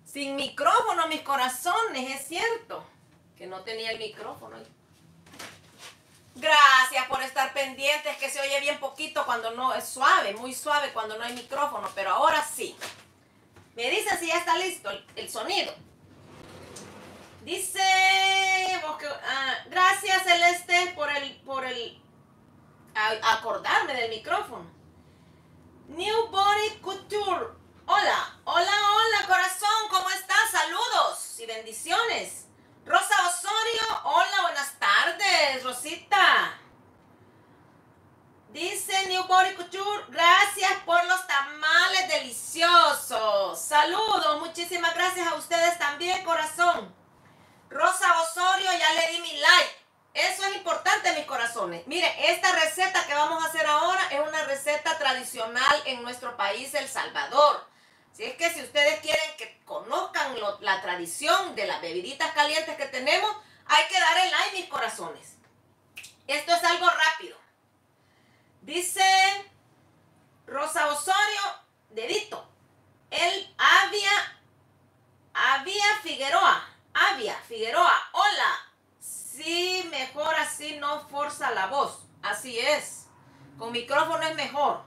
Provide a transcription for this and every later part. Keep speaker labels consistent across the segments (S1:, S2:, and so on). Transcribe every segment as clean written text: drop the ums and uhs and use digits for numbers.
S1: Sin micrófono, mis corazones, es cierto que no tenía el micrófono. Gracias por estar pendientes, que se oye bien poquito cuando no, es suave, muy suave cuando no hay micrófono, pero ahora sí. Me dice si ya está listo el sonido. Dice, gracias Celeste por acordarme del micrófono. New Body Couture. Hola, hola, hola corazón, ¿cómo estás? Saludos y bendiciones. Rosa Osorio, hola, buenas tardes, Rosita. Dice New Body Couture, gracias por los tamales deliciosos. Saludos, muchísimas gracias a ustedes también, corazón. Rosa Osorio, ya le di mi like. Eso es importante, mis corazones. Miren, esta receta que vamos a hacer ahora es una receta tradicional en nuestro país, El Salvador. Así es que si ustedes quieren que conozcan la tradición de las bebiditas calientes que tenemos, hay que darle like, mis corazones. Esto es algo rápido. Dice Rosa Osorio, dedito. Avia Figueroa, hola. Sí, mejor así, no forza la voz. Así es. Con micrófono es mejor.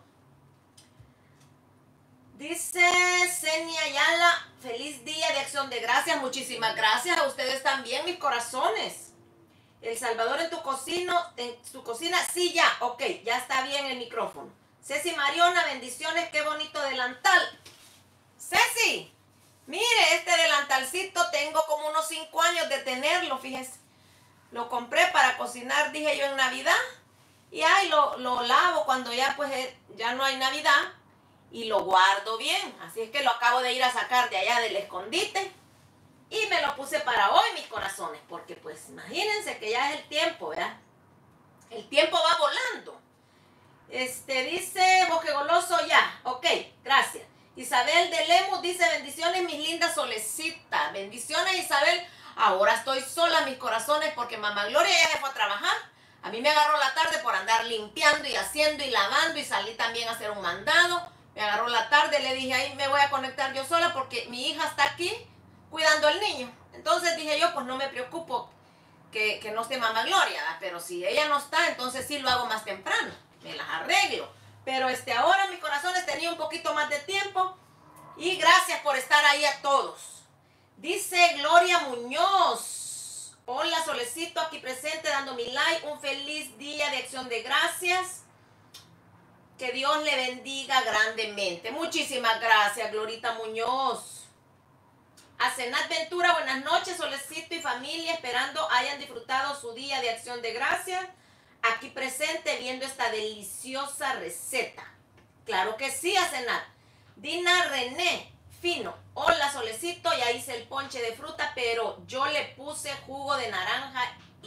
S1: Dice Senia Ayala, feliz día de Acción de Gracias. Muchísimas gracias a ustedes también, mis corazones. El Salvador en tu cocina, sí, ya, ok, ya está bien el micrófono. Ceci Mariona, bendiciones, qué bonito delantal. Ceci, mire, este delantalcito tengo como unos 5 años de tenerlo, fíjense. Lo compré para cocinar, dije yo, en Navidad. Y ahí lo lavo cuando ya pues ya no hay Navidad. Y lo guardo bien. Así es que lo acabo de ir a sacar de allá del escondite. Y me lo puse para hoy, mis corazones. Porque pues imagínense que ya es el tiempo, ¿verdad? El tiempo va volando. Dice Bosque Goloso, ya. Ok, gracias. Isabel de Lemus dice, bendiciones, mis lindas solecitas. Bendiciones, Isabel. Ahora estoy sola, mis corazones, porque mamá Gloria ya se fue a trabajar. A mí me agarró la tarde por andar limpiando y haciendo y lavando y salí también a hacer un mandado. Me agarró la tarde, le dije, ahí me voy a conectar yo sola porque mi hija está aquí cuidando al niño. Entonces dije yo, pues no me preocupo que no esté mamá Gloria, ¿verdad? Pero si ella no está, entonces sí lo hago más temprano. Me las arreglo. Pero ahora, mis corazones, tenía un poquito más de tiempo. Y gracias por estar ahí a todos. Dice Gloria Muñoz. Hola, Solecito, aquí presente, dando mi like. Un feliz día de Acción de Gracias. Que Dios le bendiga grandemente. Muchísimas gracias, Glorita Muñoz. A Senat Ventura, buenas noches, Solecito y familia. Esperando hayan disfrutado su día de Acción de Gracias. Aquí presente, viendo esta deliciosa receta. Claro que sí, a Senat. Dina René. Fino, hola Solecito, ya hice el ponche de fruta, pero yo le puse jugo de naranja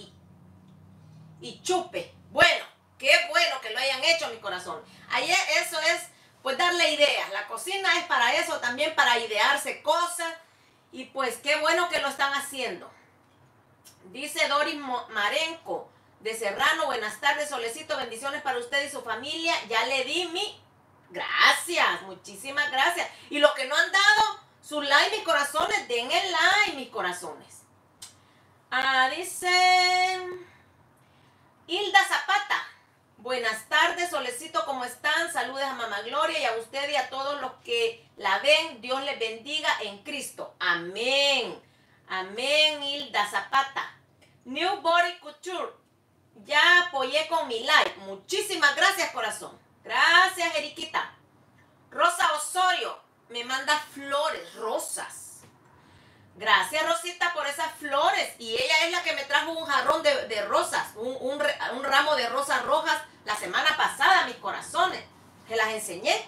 S1: y chupe. Bueno, qué bueno que lo hayan hecho, mi corazón. Ayer eso es, pues darle ideas. La cocina es para eso, también para idearse cosas. Y pues qué bueno que lo están haciendo. Dice Doris Marenco de Serrano, buenas tardes Solecito, bendiciones para usted y su familia. Ya le di mi... Gracias, muchísimas gracias. Y los que no han dado su like, mis corazones, den el like, mis corazones. Dice Hilda Zapata. Buenas tardes, Solecito, ¿cómo están? Saludos a Mamá Gloria y a usted y a todos los que la ven. Dios les bendiga en Cristo. Amén. Amén, Hilda Zapata. New Body Couture. Ya apoyé con mi like. Muchísimas gracias, corazón. Gracias, Eriquita. Rosa Osorio me manda flores, rosas. Gracias, Rosita, por esas flores. Y ella es la que me trajo un jarrón de rosas, un ramo de rosas rojas la semana pasada, mis corazones. Se las enseñé.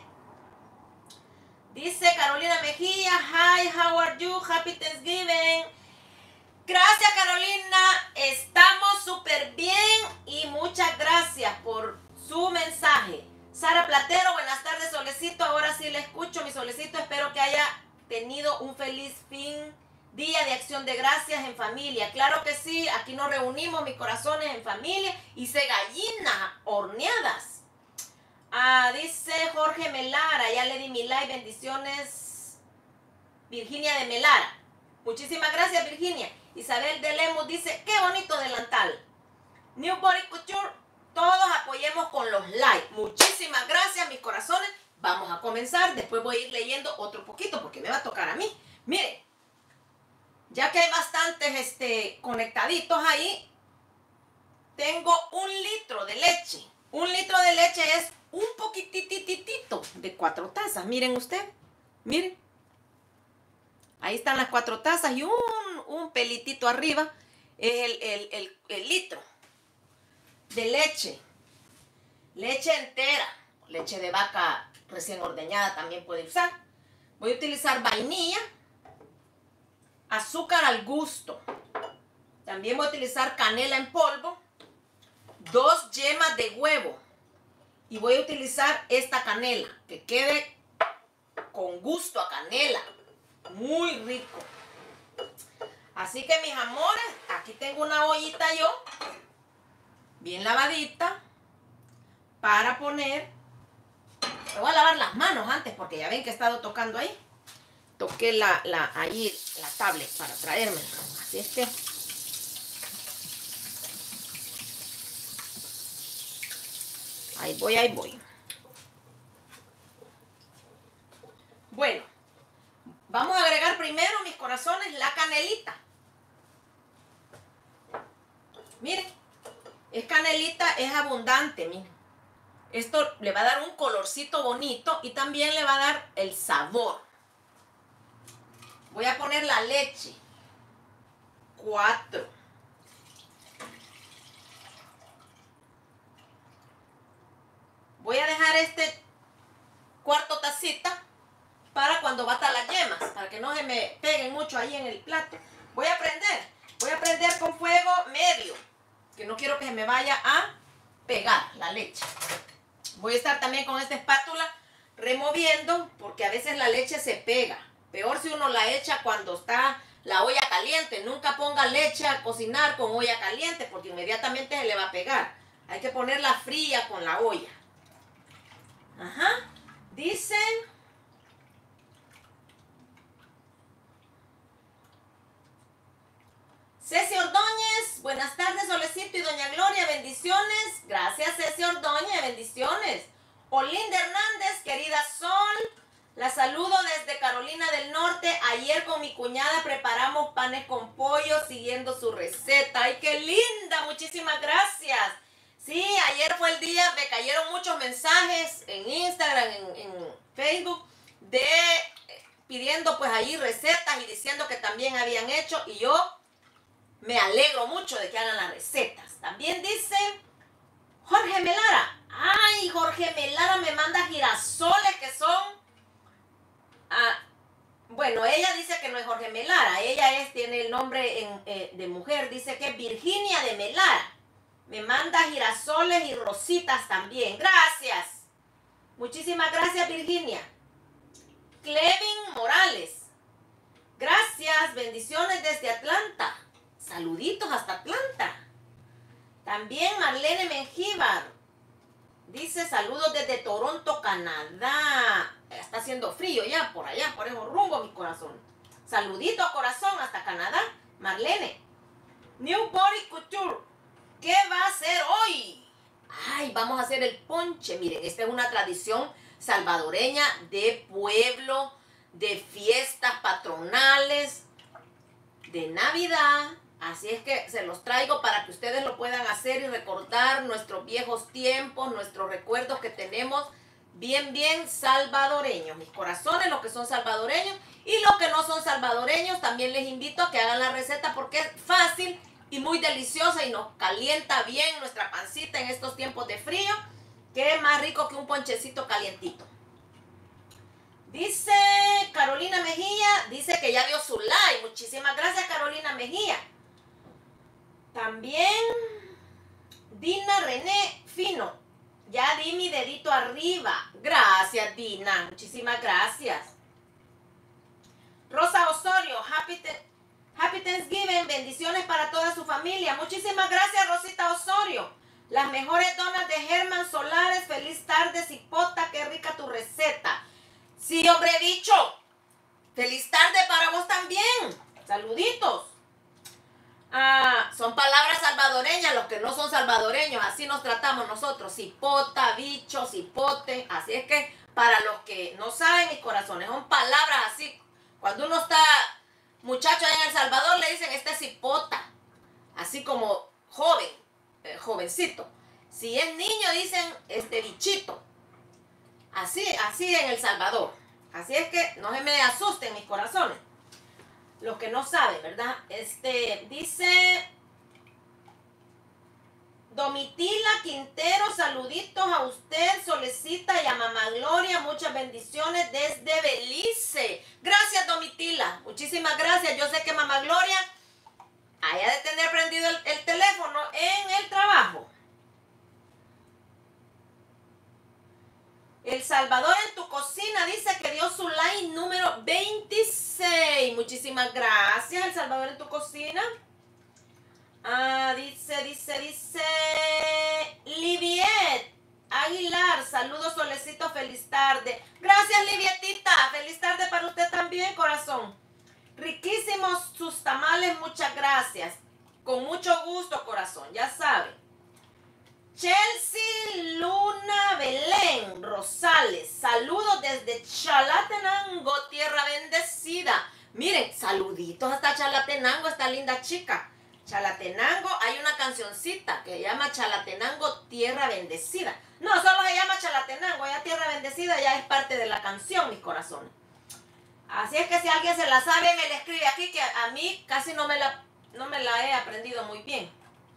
S1: Dice Carolina Mejía, hi, how are you? Happy Thanksgiving. Gracias, Carolina. Estamos súper bien y muchas gracias por su mensaje. Sara Platero, buenas tardes, Solecito. Ahora sí le escucho, mi Solecito. Espero que haya tenido un feliz día de Acción de Gracias en familia. Claro que sí, aquí nos reunimos, mis corazones, en familia. Hice gallinas horneadas. Dice Jorge Melara, ya le di mi like, bendiciones Virginia de Melara. Muchísimas gracias, Virginia. Isabel de Lemus dice, qué bonito delantal. New Body Couture, todos apoyemos con los likes. Muchísimas gracias, mis corazones. Vamos a comenzar. Después voy a ir leyendo otro poquito porque me va a tocar a mí. Miren, ya que hay bastantes conectaditos ahí, tengo 1 litro de leche. 1 litro de leche es un poquitititito de 4 tazas. Miren usted, miren. Ahí están las 4 tazas y un pelitito arriba es el litro de leche. Leche entera, leche de vaca recién ordeñada también puede usar. Voy a utilizar vainilla, azúcar al gusto. También voy a utilizar canela en polvo, 2 yemas de huevo. Y voy a utilizar esta canela, que quede con gusto a canela. Muy rico. Así que mis amores, aquí tengo una ollita yo, bien lavadita, para poner. Me voy a lavar las manos antes porque ya ven que he estado tocando ahí. Toqué ahí la tablet para traerme. Así es que ahí voy, ahí voy. Bueno, vamos a agregar primero, mis corazones, la canelita. Miren, es canelita, es abundante, miren. Esto le va a dar un colorcito bonito y también le va a dar el sabor. Voy a poner la leche. 4. Voy a dejar cuarto tacita para cuando bata las yemas, para que no se me peguen mucho ahí en el plato. Voy a prender con fuego medio, que no quiero que se me vaya a pegar la leche. Voy a estar también con esta espátula removiendo, porque a veces la leche se pega. Peor si uno la echa cuando está la olla caliente. Nunca ponga leche a cocinar con olla caliente, porque inmediatamente se le va a pegar. Hay que ponerla fría con la olla. Ajá. Dicen... Ceci Ordóñez, buenas tardes, Solecito y Doña Gloria, bendiciones. Gracias, Ceci Ordóñez, bendiciones. Olinda Hernández, querida Sol, la saludo desde Carolina del Norte. Ayer con mi cuñada preparamos panes con pollo siguiendo su receta. ¡Ay, qué linda! Muchísimas gracias. Sí, ayer fue el día, me cayeron muchos mensajes en Instagram, en Facebook, pidiendo pues ahí recetas y diciendo que también habían hecho, y yo me alegro mucho de que hagan las recetas. También dice Jorge Melara. Ay, Jorge Melara me manda girasoles que son... bueno, ella dice que no es Jorge Melara. Ella tiene el nombre de mujer. Dice que es Virginia de Melara. Me manda girasoles y rositas también. Gracias. Muchísimas gracias, Virginia. Clevin Morales. Gracias. Bendiciones desde Atlanta. Saluditos hasta Atlanta. También Marlene Mengíbar dice saludos desde Toronto, Canadá. Está haciendo frío ya por allá, por esos rumbos, mi corazón. Saludito corazón hasta Canadá, Marlene. New Body Couture. ¿Qué va a hacer hoy? Ay, vamos a hacer el ponche. Miren, esta es una tradición salvadoreña de pueblo, de fiestas patronales, de Navidad. Así es que se los traigo para que ustedes lo puedan hacer y recordar nuestros viejos tiempos, nuestros recuerdos que tenemos bien salvadoreños. Mis corazones, los que son salvadoreños y los que no son salvadoreños, también les invito a que hagan la receta porque es fácil y muy deliciosa y nos calienta bien nuestra pancita en estos tiempos de frío, que es más rico que un ponchecito calientito. Dice Carolina Mejía, dice que ya dio su like. Muchísimas gracias, Carolina Mejía. También Dina René Fino. Ya di mi dedito arriba. Gracias, Dina. Muchísimas gracias. Rosa Osorio, Happy Thanksgiving. Bendiciones para toda su familia. Muchísimas gracias, Rosita Osorio. Las mejores donas de Germán Solares. Feliz tarde, Cipota. Qué rica tu receta. Sí, hombre bicho. Feliz tarde para Saluditos. Son palabras salvadoreñas, los que no son salvadoreños, así nos tratamos nosotros, cipota, bicho, cipote, así es que para los que no saben, mis corazones, son palabras así, cuando uno está muchacho allá en El Salvador le dicen este cipota, así como joven, jovencito, si es niño dicen este bichito, así en El Salvador, así es que no se me asusten mis corazones. Los que no saben, ¿verdad? Dice Domitila Quintero, saluditos a usted, Solecita y a Mamá Gloria, muchas bendiciones desde Belice. Gracias, Domitila, muchísimas gracias. Yo sé que Mamá Gloria haya de tener prendido el teléfono en el trabajo. El Salvador en tu cocina dice que dio su like número 26. Muchísimas gracias, El Salvador en tu cocina. Dice Liviet Aguilar, saludos Solecito, feliz tarde. Gracias, Livietita, feliz tarde para usted también, corazón. Riquísimos sus tamales, muchas gracias. Con mucho gusto, corazón, ya sabe. Chelsea Luna Belén Rosales, saludos desde Chalatenango, tierra bendecida. Miren, saluditos hasta Chalatenango, esta linda chica. Chalatenango, hay una cancioncita que se llama Chalatenango, tierra bendecida. No, solo se llama Chalatenango, ya tierra bendecida ya es parte de la canción, mis corazones. Así es que si alguien se la sabe, me la escribe aquí, que a mí casi no me la he aprendido muy bien.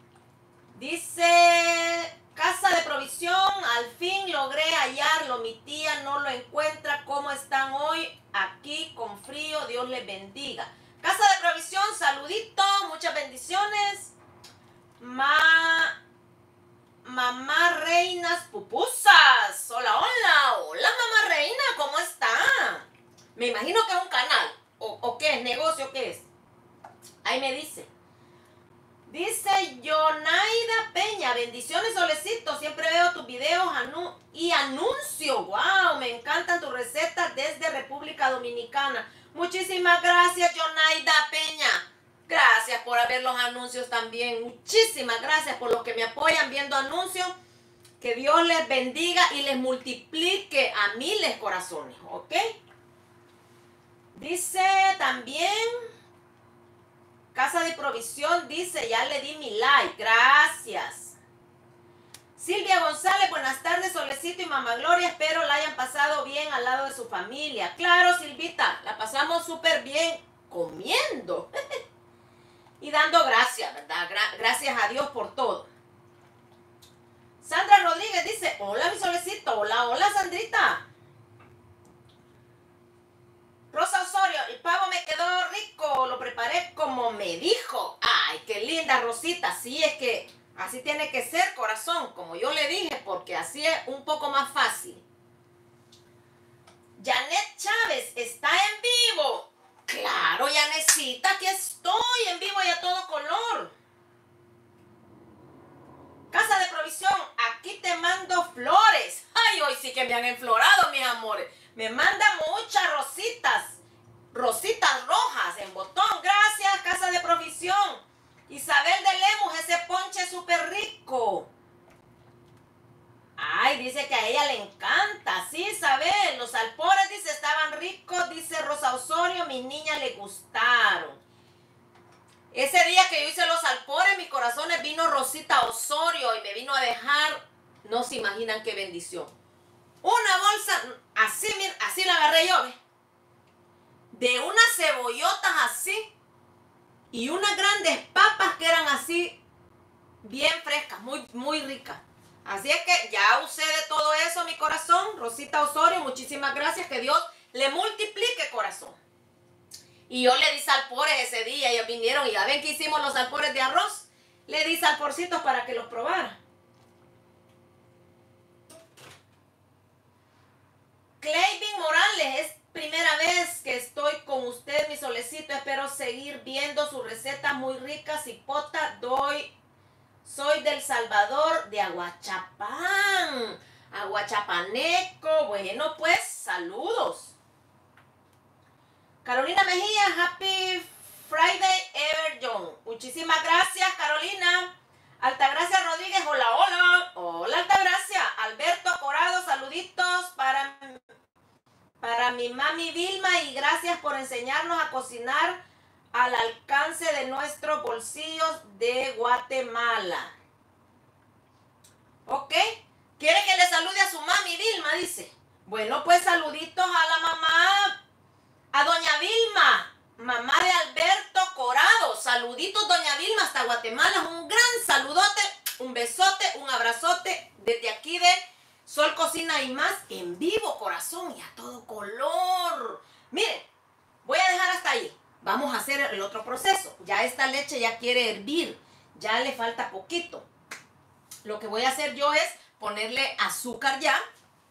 S1: Dice, casa de provisión, al fin logré hallarlo, mi tía no lo encuentra, ¿cómo están hoy? Aquí con frío, Dios les bendiga. Casa de provisión, saludito, muchas bendiciones. Mamá Reinas Pupusas, hola, Mamá Reina, ¿cómo está? Me imagino que es un canal, o qué es, negocio, ¿qué es? Ahí me dice. Dice Yonaida Peña, bendiciones Solecito, siempre veo tus videos y anuncio. Wow, me encantan tus recetas desde República Dominicana. Muchísimas gracias, Yonaida Peña. Gracias por ver los anuncios también. Muchísimas gracias por los que me apoyan viendo anuncios. Que Dios les bendiga y les multiplique a miles corazones, ¿ok? Dice también Casa de Provisión, dice, ya le di mi like, gracias. Silvia González, buenas tardes, Solecito y Mamá Gloria, espero la hayan pasado bien al lado de su familia. Claro, Silvita, la pasamos súper bien comiendo y dando gracias, ¿verdad? Gracias a Dios por todo. Sandra Rodríguez dice, hola mi Solecito, hola Sandrita. Rosa Osorio, el pavo me quedó rico, lo preparé como me dijo. Ay, qué linda Rosita, sí, es que así tiene que ser, corazón, como yo le dije, porque así es un poco más fácil. Janet Chávez, ¿está en vivo? Claro, Janetcita, aquí estoy en vivo y a todo color. Casa de Provisión, aquí te mando flores. Ay, hoy sí que me han enflorado, mis amores. Me mandan muchas rositas rojas en botón. Gracias, Casa de Provisión. Isabel de Lemus, ese ponche es súper rico. Ay, dice que a ella le encanta. Sí, Isabel, los alpores, dice, estaban ricos. Dice Rosa Osorio, mis niñas le gustaron. Ese día que yo hice los alpores, mis corazones, vino Rosita Osorio y me vino a dejar, no se imaginan qué bendición. Una bolsa, así la agarré yo, ¿ves? De unas cebollotas así y unas grandes papas que eran así, bien frescas, muy ricas. Así es que ya usé de todo eso, mi corazón. Rosita Osorio, muchísimas gracias, que Dios le multiplique, corazón. Y yo le di salpores ese día, ellos vinieron y ya ven que hicimos los salpores de arroz. Le di salporcitos para que los probara. Cleivin Morales, es primera vez que estoy con usted, mi Solecito. Espero seguir viendo sus recetas muy ricas. Cipota, soy del Salvador, de Aguachapán. Aguachapaneco. Bueno, pues, saludos. Carolina Mejía, happy Friday Ever Young. Muchísimas gracias, Carolina. Altagracia Rodríguez, hola, hola. Hola, Altagracia. Alberto Corado, saluditos para mi mami Vilma y gracias por enseñarnos a cocinar al alcance de nuestros bolsillos de Guatemala. ¿Ok? ¿Quiere que le salude a su mami Vilma? Dice. Bueno, pues saluditos a la mamá, a doña Vilma, mamá de Alberto Corado. Saluditos, doña Vilma, hasta Guatemala. Un gran saludote, un besote, un abrazote desde aquí de Sol Cocina y Más en vivo, corazón, y a todo color. Miren, voy a dejar hasta ahí. Vamos a hacer el otro proceso. Ya esta leche ya quiere hervir, ya le falta poquito. Lo que voy a hacer yo es ponerle azúcar ya.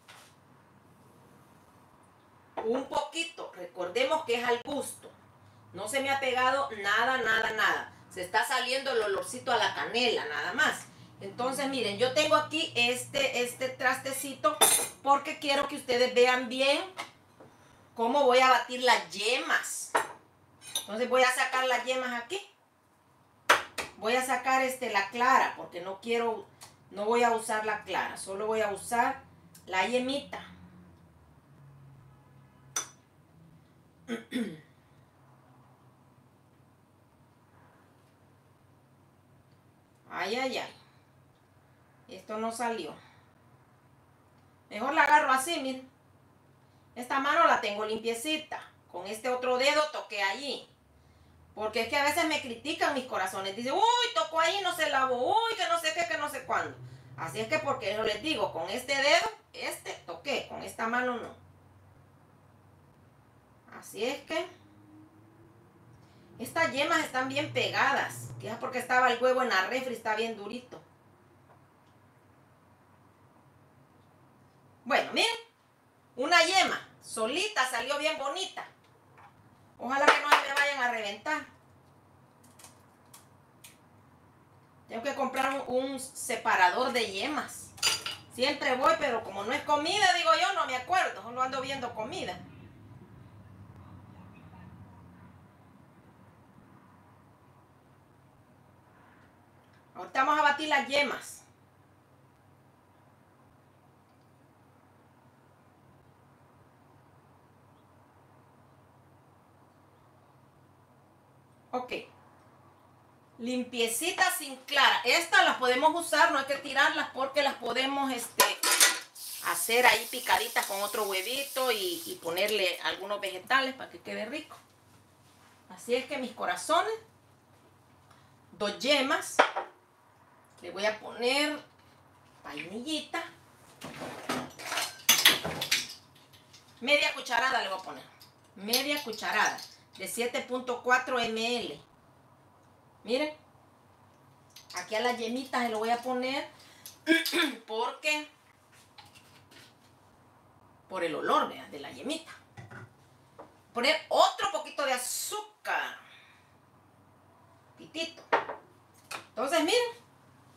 S1: Un poquito, recordemos que es al gusto. No se me ha pegado nada, nada, nada. Se está saliendo el olorcito a la canela, nada más. Entonces, miren, yo tengo aquí este trastecito porque quiero que ustedes vean bien cómo voy a batir las yemas. Entonces voy a sacar las yemas aquí. Voy a sacar la clara porque no voy a usar la clara, solo voy a usar la yemita. Ay, ay, ay. Esto no salió. Mejor la agarro así, miren. Esta mano la tengo limpiecita. Con este otro dedo toqué allí. Porque es que a veces me critican mis corazones. Dicen, uy, tocó ahí, no se lavó. Uy, que no sé qué, que no sé cuándo. Así es que porque yo les digo, con este dedo, toqué. Con esta mano no. Así es que estas yemas están bien pegadas. Quizás porque estaba el huevo en la refri, está bien durito. Bueno, miren. Una yema solita salió bien bonita. Ojalá que no me vayan a reventar. Tengo que comprar un separador de yemas. Siempre voy, pero como no es comida, digo yo, no me acuerdo. Solo ando viendo comida. Ahorita vamos a batir las yemas. Ok. Limpiecitas sin clara. Estas las podemos usar, no hay que tirarlas porque las podemos hacer ahí picaditas con otro huevito y ponerle algunos vegetales para que quede rico. Así es que mis corazones, 2 yemas. Le voy a poner vainillita. Media cucharada le voy a poner. Media cucharada de 7.4 ml. Miren. Aquí a las yemitas se lo voy a poner porque por el olor, vean, de la yemita. Poner otro poquito de azúcar. Pitito. Entonces, miren.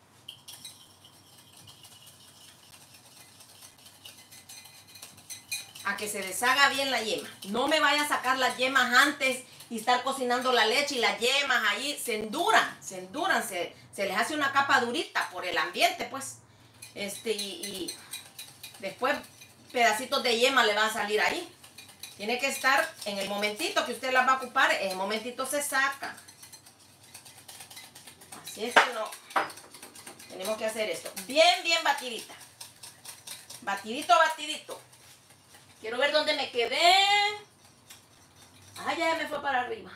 S1: A que se deshaga bien la yema. No me vaya a sacar las yemas antes y estar cocinando la leche y las yemas ahí se enduran, se les hace una capa durita por el ambiente, pues. Y después pedacitos de yema le van a salir ahí. Tiene que estar en el momentito que usted las va a ocupar, en el momentito se saca. Así es que no. Tenemos que hacer esto. Bien, bien batidita. Batidito, batidito. Quiero ver dónde me quedé. Ah, ya me fue para arriba.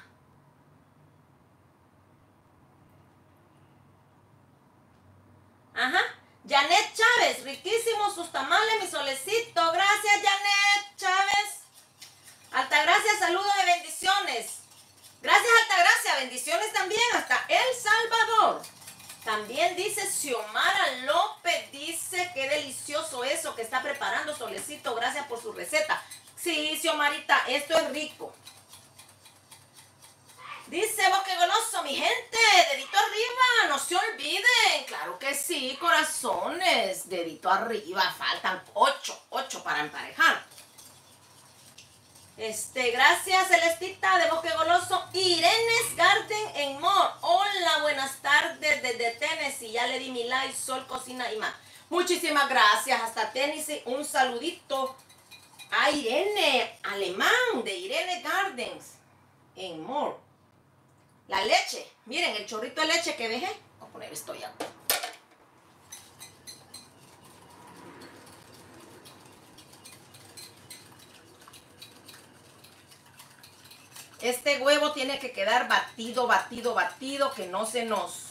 S1: Ajá. Janet Chávez, riquísimos sus tamales, mi solecito. Gracias, Janet Chávez. Altagracia, saludos y bendiciones. Gracias, Altagracia, bendiciones también hasta El Salvador. También dice Xiomara López, dice qué delicioso eso que está preparando Solecito, gracias por su receta. Sí, Xiomarita, esto es rico. Dice Bosque Goloso, mi gente, dedito arriba, no se olviden. Claro que sí, corazones, dedito arriba, faltan 8 para emparejar. Gracias, Celestita de Bosque Goloso. Irene's Garden en More. Hola, buenas tardes desde Tennessee. Ya le di mi like, Sol Cocina y más. Muchísimas gracias. Hasta Tennessee. Un saludito a Irene, alemán, de Irene Gardens en More. La leche. Miren, el chorrito de leche que dejé. Voy a poner esto ya. Este huevo tiene que quedar batido, que no se nos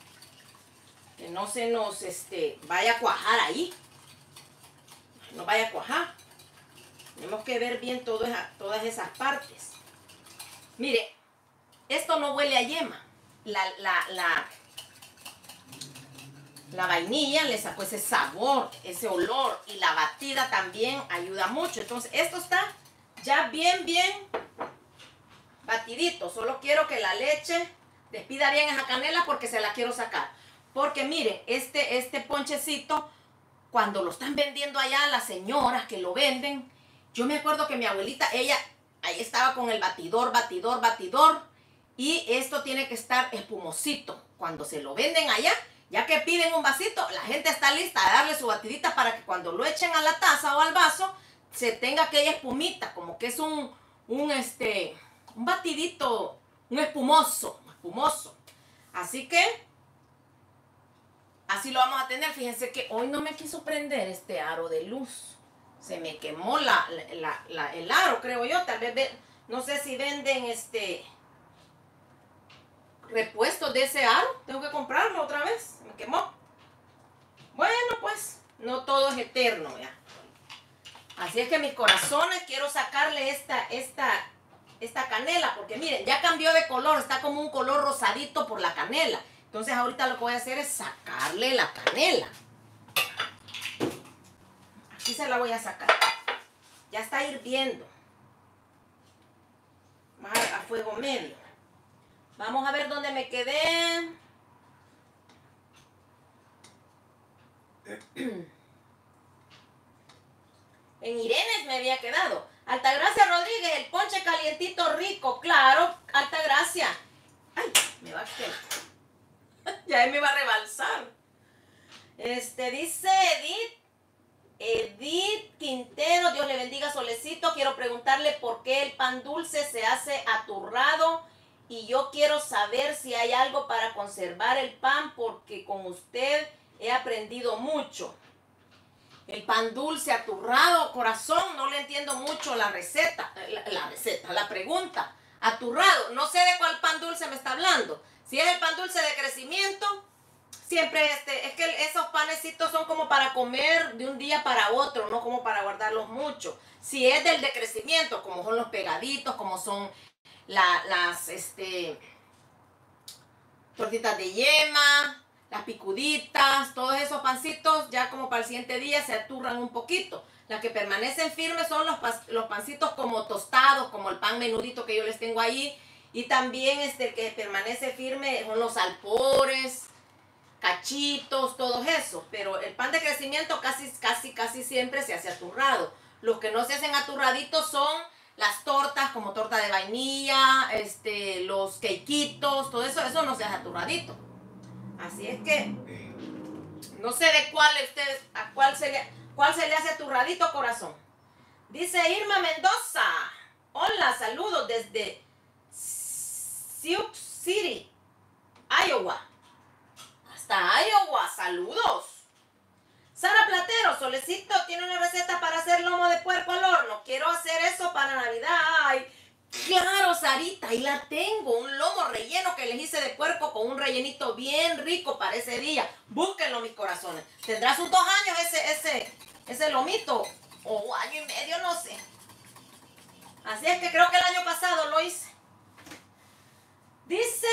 S1: vaya a cuajar ahí. No vaya a cuajar. Tenemos que ver bien todas esas partes. Mire, esto no huele a yema. La vainilla le sacó ese sabor, ese olor, y la batida también ayuda mucho. Entonces, esto está ya bien batidito. Solo quiero que la leche despida bien esa canela porque se la quiero sacar. Porque miren, este ponchecito, cuando lo están vendiendo allá, las señoras que lo venden, yo me acuerdo que mi abuelita, ella ahí estaba con el batidor, y esto tiene que estar espumosito. Cuando se lo venden allá, ya que piden un vasito, la gente está lista a darle su batidita para que cuando lo echen a la taza o al vaso, se tenga aquella espumita, como que es un batidito, un espumoso. Así que así lo vamos a tener. Fíjense que hoy no me quiso prender este aro de luz. Se me quemó el aro, creo yo. Tal vez, no sé si venden repuestos de ese aro. Tengo que comprarlo otra vez. Se me quemó. Bueno, pues, no todo es eterno, ya. Así es que mis corazones, quiero sacarle esta canela, porque miren, ya cambió de color, está como un color rosadito por la canela. Entonces ahorita lo que voy a hacer es sacarle la canela. Aquí se la voy a sacar. Ya está hirviendo. A fuego medio. Vamos a ver dónde me quedé. En Irenes me había quedado. Altagracia Rodríguez, el ponche calientito rico. Claro, Altagracia. Ay, me va a quedar. Ya me va a rebalsar. Dice Edith Quintero, Dios le bendiga, Solecito. Quiero preguntarle por qué el pan dulce se hace aturrado, y yo quiero saber si hay algo para conservar el pan, porque con usted he aprendido mucho. El pan dulce aturrado, corazón, no le entiendo mucho la receta, la pregunta. Aturrado, no sé de cuál pan dulce me está hablando. Si es el pan dulce de crecimiento, siempre es que esos panecitos son como para comer de un día para otro, no como para guardarlos mucho. Si es del de crecimiento, como son los pegaditos, como son las tortitas de yema, las picuditas, todos esos pancitos ya como para el siguiente día se aturran un poquito. Las que permanecen firmes son los pancitos como tostados, como el pan menudito que yo les tengo ahí. Y también el que permanece firme son los alpores, cachitos, todos esos. Pero el pan de crecimiento casi siempre se hace aturrado. Los que no se hacen aturraditos son las tortas, como torta de vainilla, los queiquitos, todo eso no se hace aturradito. Así es que no sé de cuál se le hace aturradito, corazón. Dice Irma Mendoza. Hola, saludos desde Sioux City, Iowa. Hasta Iowa, saludos. Sara Platero, Solecito tiene una receta para hacer lomo de puerco al horno. Quiero hacer eso para Navidad. Ay, claro, Sarita, ahí la tengo. Un lomo relleno que les hice de puerco con un rellenito bien rico para ese día. Búsquenlo, mis corazones. Tendrá sus 2 años ese lomito. O año y medio, no sé. Así es que creo que el año pasado lo hice. Dice...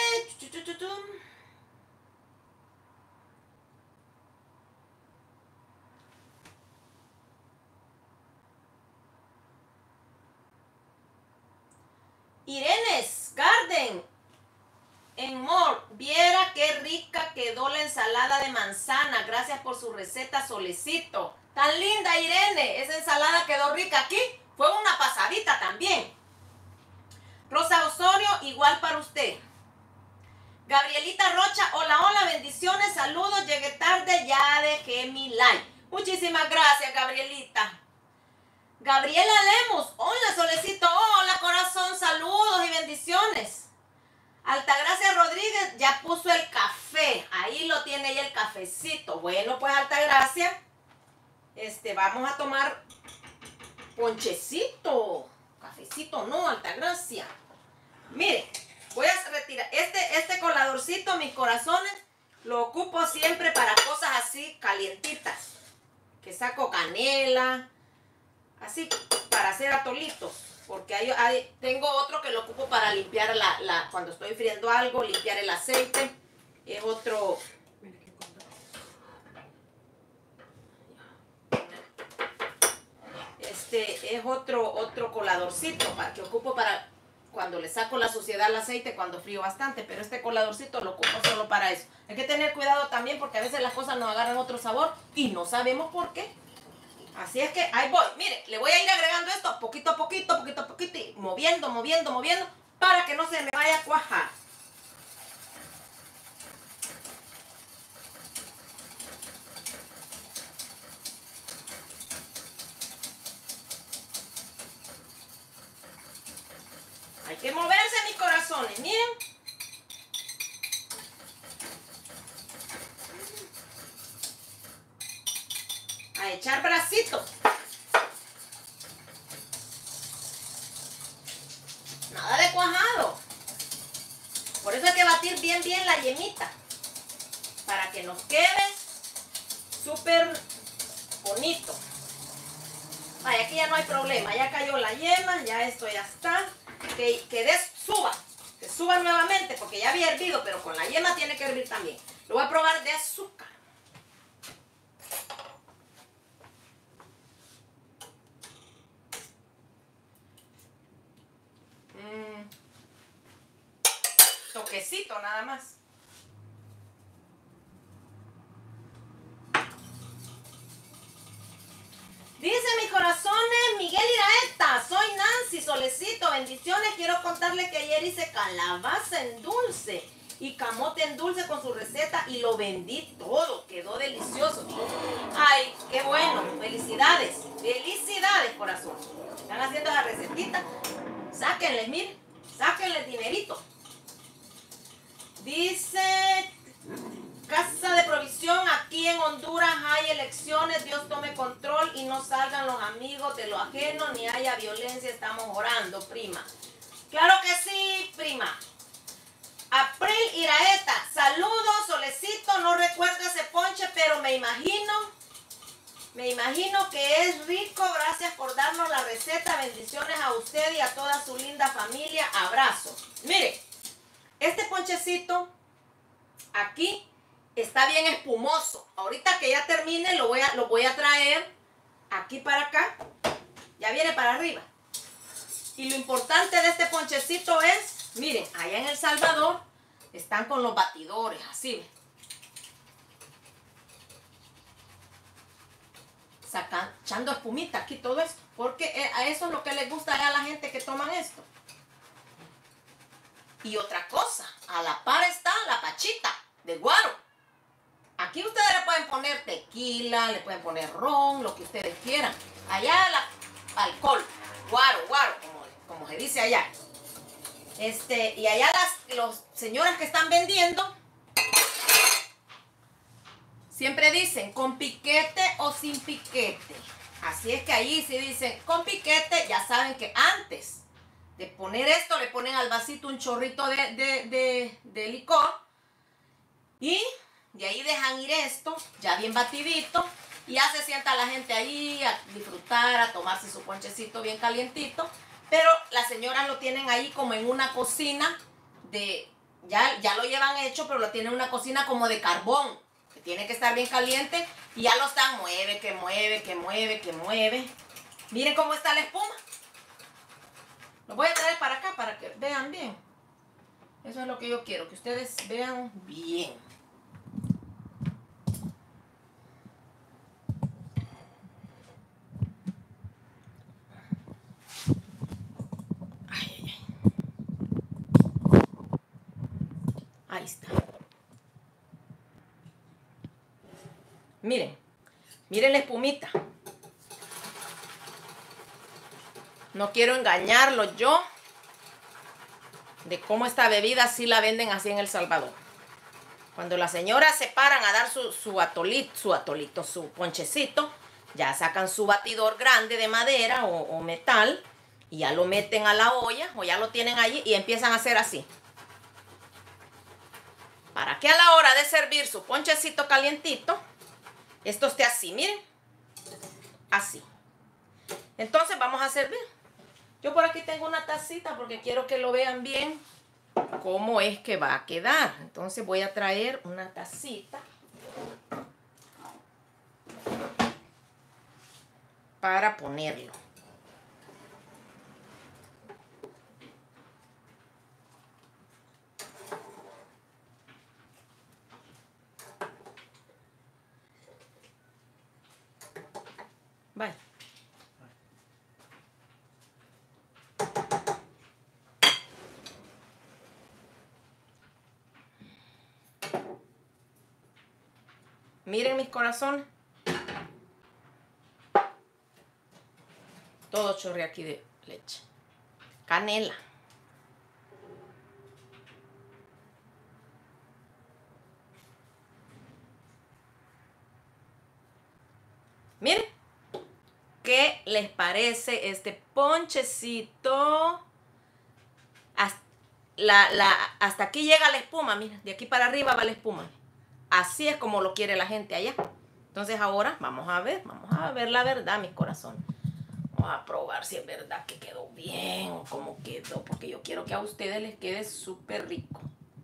S1: Irene's Garden en More. Viera qué rica quedó la ensalada de manzana. Gracias por su receta, Solecito. Tan linda, Irene. Esa ensalada quedó rica. Aquí fue una pasadita también. Rosa Osorio, igual para usted. Gabrielita Rocha, hola, hola, bendiciones, saludos, llegué tarde, ya dejé mi like. Muchísimas gracias, Gabrielita. Gabriela Lemus, hola, Solecito, hola, corazón, saludos y bendiciones. Altagracia Rodríguez ya puso el café, ahí lo tiene ella el cafecito. Bueno, pues Altagracia, vamos a tomar ponchecito, cafecito, no, Altagracia. Mire, voy a retirar este coladorcito, mis corazones, lo ocupo siempre para cosas así calientitas, que saco canela, así para hacer atolitos, porque tengo otro que lo ocupo para limpiar cuando estoy friendo algo, limpiar el aceite. Es otro. Es otro coladorcito que ocupo para cuando le saco la suciedad al aceite cuando frío bastante, pero este coladorcito lo ocupo solo para eso. Hay que tener cuidado también porque a veces las cosas nos agarran otro sabor y no sabemos por qué. Así es que ahí voy. Mire, le voy a ir agregando esto poquito a poquito, y moviendo, para que no se me vaya a cuajar. Hay que moverse, mis corazones, miren. A echar bracitos. Nada de cuajado. Por eso hay que batir bien la yemita. Para que nos quede súper bonito. Ay, aquí ya no hay problema. Ya cayó la yema, ya esto ya está. Que suba nuevamente porque ya había hervido, pero con la yema tiene que hervir también. Lo voy a probar de azúcar. Toquecito nada más. Dice mis corazones, Miguel Iraeta, soy Nancy, Solecito, bendiciones. Quiero contarles que ayer hice calabaza en dulce y camote en dulce con su receta y lo vendí todo, quedó delicioso. Ay, qué bueno, felicidades, corazón. Están haciendo la recetita, sáquenles, miren, sáquenles dinerito. Dice, Casa de Provisión, aquí en Honduras hay elecciones, Dios tome control y no salgan los amigos de lo ajeno, ni haya violencia, estamos orando, prima. Claro que sí, prima. April Iraeta, saludos, Solecito, no recuerdo ese ponche, pero me imagino que es rico, gracias por darnos la receta, bendiciones a usted y a toda su linda familia, abrazo. Mire, este ponchecito aquí está bien espumoso. Ahorita que ya termine lo voy a traer aquí para acá. Ya viene para arriba. Y lo importante de este ponchecito es, miren, allá en El Salvador están con los batidores, así. Echando espumita aquí todo esto. Porque a eso es lo que les gusta a la gente que toman esto. Y otra cosa, a la par está la pachita de guaro. Aquí ustedes le pueden poner tequila, le pueden poner ron, lo que ustedes quieran. Allá alcohol, guaro, como se dice allá. Y allá las señoras que están vendiendo siempre dicen con piquete o sin piquete. Así es que ahí si dicen con piquete, ya saben que antes de poner esto le ponen al vasito un chorrito de licor y de ahí dejan ir esto ya bien batidito y ya se sienta la gente ahí a disfrutar, a tomarse su ponchecito bien calientito, pero las señoras lo tienen ahí como en una cocina ya lo llevan hecho, pero lo tienen en una cocina como de carbón, que tiene que estar bien caliente y ya lo están mueve. Miren cómo está la espuma. Lo voy a traer para acá para que vean bien. Eso es lo que yo quiero, que ustedes vean bien. Ahí está. Miren. Miren la espumita. No quiero engañarlos yo de cómo esta bebida sí la venden así en El Salvador. Cuando las señoras se paran a dar su ponchecito, ya sacan su batidor grande de madera o metal y ya lo meten a la olla o ya lo tienen allí y empiezan a hacer así. Para que a la hora de servir su ponchecito calientito, esto esté así, miren. Así. Entonces vamos a servir. Yo por aquí tengo una tacita porque quiero que lo vean bien cómo es que va a quedar. Entonces voy a traer una tacita para ponerlo. Vale. Miren mis corazones. Todo chorre aquí de leche. Canela. Miren. ¿Qué les parece este ponchecito? Hasta aquí llega la espuma, miren. De aquí para arriba va la espuma. Así es como lo quiere la gente allá. Entonces ahora vamos a ver la verdad, mis corazones. Vamos a probar si es verdad que quedó bien o cómo quedó, porque yo quiero que a ustedes les quede súper rico.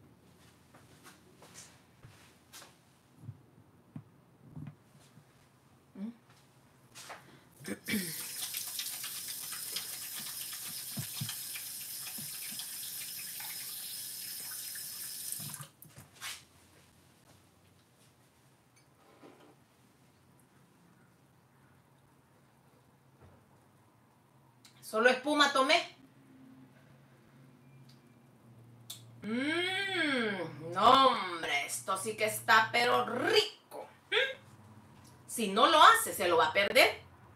S1: Solo espuma tomé. No, hombre, esto sí que está pero rico. Si no lo hace, se lo va a perder.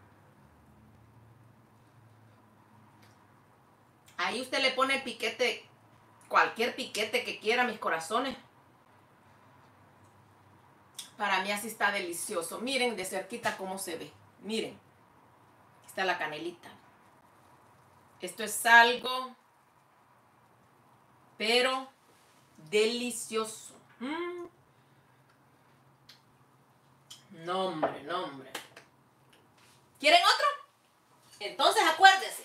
S1: Ahí usted le pone el piquete, cualquier piquete que quiera, mis corazones. Para mí así está delicioso. Miren de cerquita cómo se ve. Miren. Aquí está la canelita. Esto es algo, pero delicioso. No, hombre, no, hombre. ¿Quieren otro? Entonces acuérdense.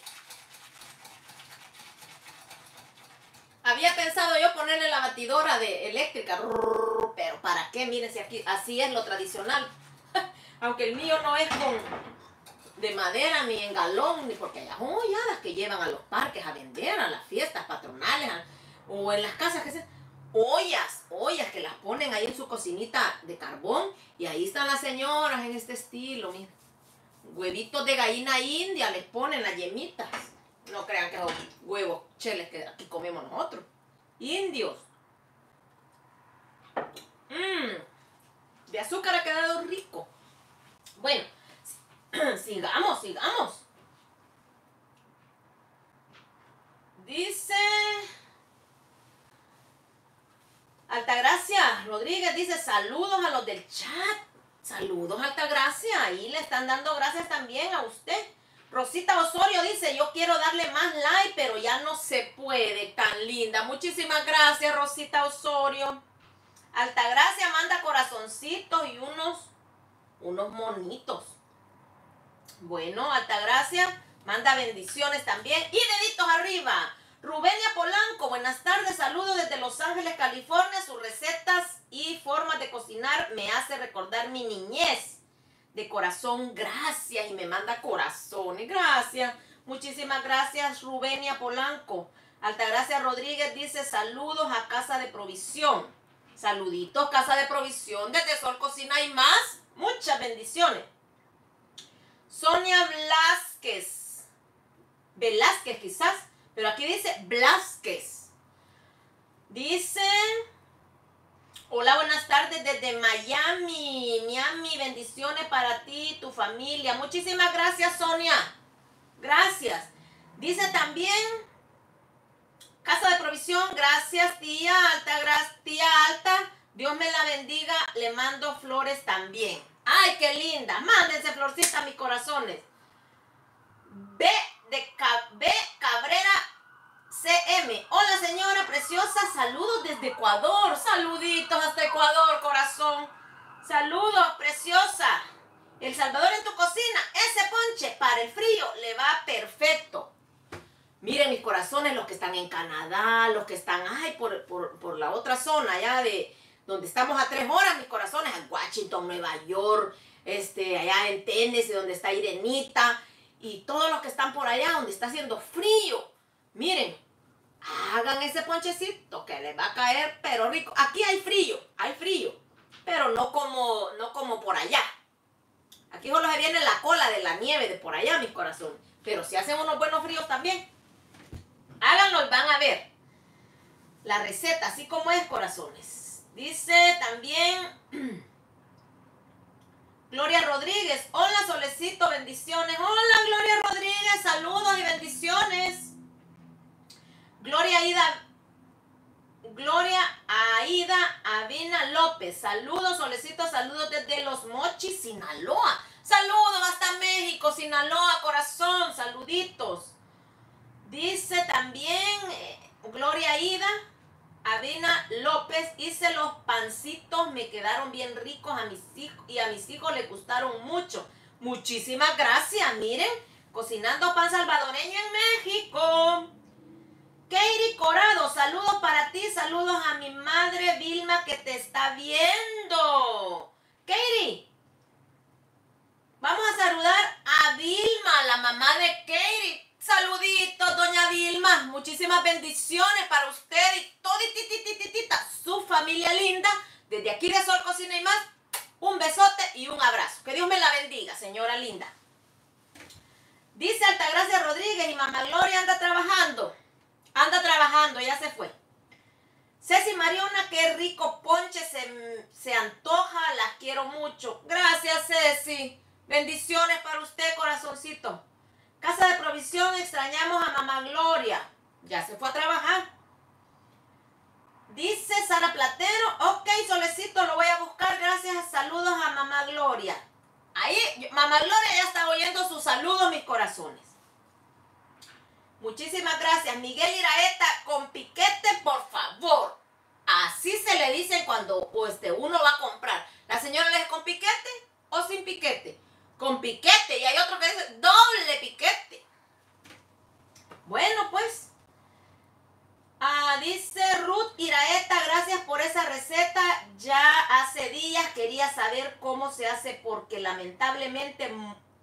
S1: Había pensado yo ponerle la batidora de eléctrica, pero ¿para qué? Miren, si aquí así es lo tradicional. Aunque el mío no es de madera, ni en galón, ni porque hay olladas que llevan a los parques a vender, a las fiestas patronales, o en las casas que se... Ollas que las ponen ahí en su cocinita de carbón, y ahí están las señoras en este estilo, miren. Huevitos de gallina india les ponen las yemitas. No crean que son huevos cheles que aquí comemos nosotros. Indios. De azúcar ha quedado rico. Bueno, sigamos. Dice Altagracia Rodríguez, dice saludos a los del chat. Saludos, Altagracia. Ahí le están dando gracias también a usted. Rosita Osorio dice, yo quiero darle más like, pero ya no se puede, tan linda. Muchísimas gracias, Rosita Osorio. Altagracia manda corazoncitos y unos monitos. Bueno, Altagracia manda bendiciones también y deditos arriba. Rubenia Polanco, buenas tardes, saludos desde Los Ángeles, California. Sus recetas y formas de cocinar me hace recordar mi niñez. De corazón, gracias. Y me manda corazones, gracias. Muchísimas gracias, Rubenia Polanco. Altagracia Rodríguez dice saludos a Casa de Provisión. Saluditos, Casa de Provisión. Desde Sol Cocina y más. Muchas bendiciones. Sonia Velázquez quizás, pero aquí dice Blázquez. Dice, Hola, buenas tardes desde Miami. Miami, bendiciones para ti y tu familia. Muchísimas gracias, Sonia. Gracias. Dice también, Casa de Provisión, gracias, tía Alta, tía Alta. Dios me la bendiga. Le mando flores también. Ay, qué linda. Mándense florcitas a mis corazones. B Cabrera CM. Hola, señora preciosa. Saludos desde Ecuador. Saluditos hasta Ecuador, corazón. Saludos, preciosa. El Salvador en tu cocina. Ese ponche para el frío le va perfecto. Miren mis corazones, los que están en Canadá, los que están por la otra zona, allá de donde estamos a 3 horas, mis corazones, en Washington, Nueva York, allá en Tennessee, donde está Irenita, y todos los que están por allá, donde está haciendo frío. Miren, hagan ese ponchecito que les va a caer, pero rico. Aquí hay frío, pero no como por allá. Aquí solo se viene la cola de la nieve de por allá, mis corazones. Pero si hacen unos buenos fríos también. Háganlo y van a ver la receta, así como es, corazones. Dice también Gloria Rodríguez. Hola, Solecito, bendiciones. Hola, Gloria Rodríguez, saludos y bendiciones. Gloria Aida Avina López. Saludos, Solecito, saludos desde Los Mochis, Sinaloa. Saludos hasta México, Sinaloa, corazón, saluditos. Dice también Gloria Ida Avina López, hice los pancitos, me quedaron bien ricos a mis hijos y a mis hijos les gustaron mucho. Muchísimas gracias, miren, cocinando pan salvadoreño en México. Katie Corado, saludos para ti, saludos a mi madre Vilma que te está viendo. Katie, vamos a saludar a Vilma, la mamá de Katie. Saluditos, doña Vilma. Muchísimas bendiciones para usted y todititititita su familia linda. Desde aquí de Sol Cocina y Más, un besote y un abrazo. Que Dios me la bendiga, señora linda. Dice Altagracia Rodríguez, y mamá Gloria anda trabajando. Anda trabajando, ya se fue. Ceci Mariona, qué rico ponche se antoja, las quiero mucho. Gracias, Ceci. Bendiciones para usted, corazoncito. Casa de Provisión, extrañamos a mamá Gloria. Ya se fue a trabajar. Dice Sara Platero, ok, Solecito, lo voy a buscar. Gracias, saludos a mamá Gloria. Ahí, mamá Gloria ya está oyendo sus saludos, mis corazones. Muchísimas gracias. Miguel Iraeta, con piquete, por favor. Así se le dice cuando uno va a comprar. ¿La señora le dice con piquete o sin piquete? Con piquete, y hay otro que dice doble piquete. Bueno, pues. Dice Ruth Iraeta, gracias por esa receta. Ya hace días quería saber cómo se hace porque lamentablemente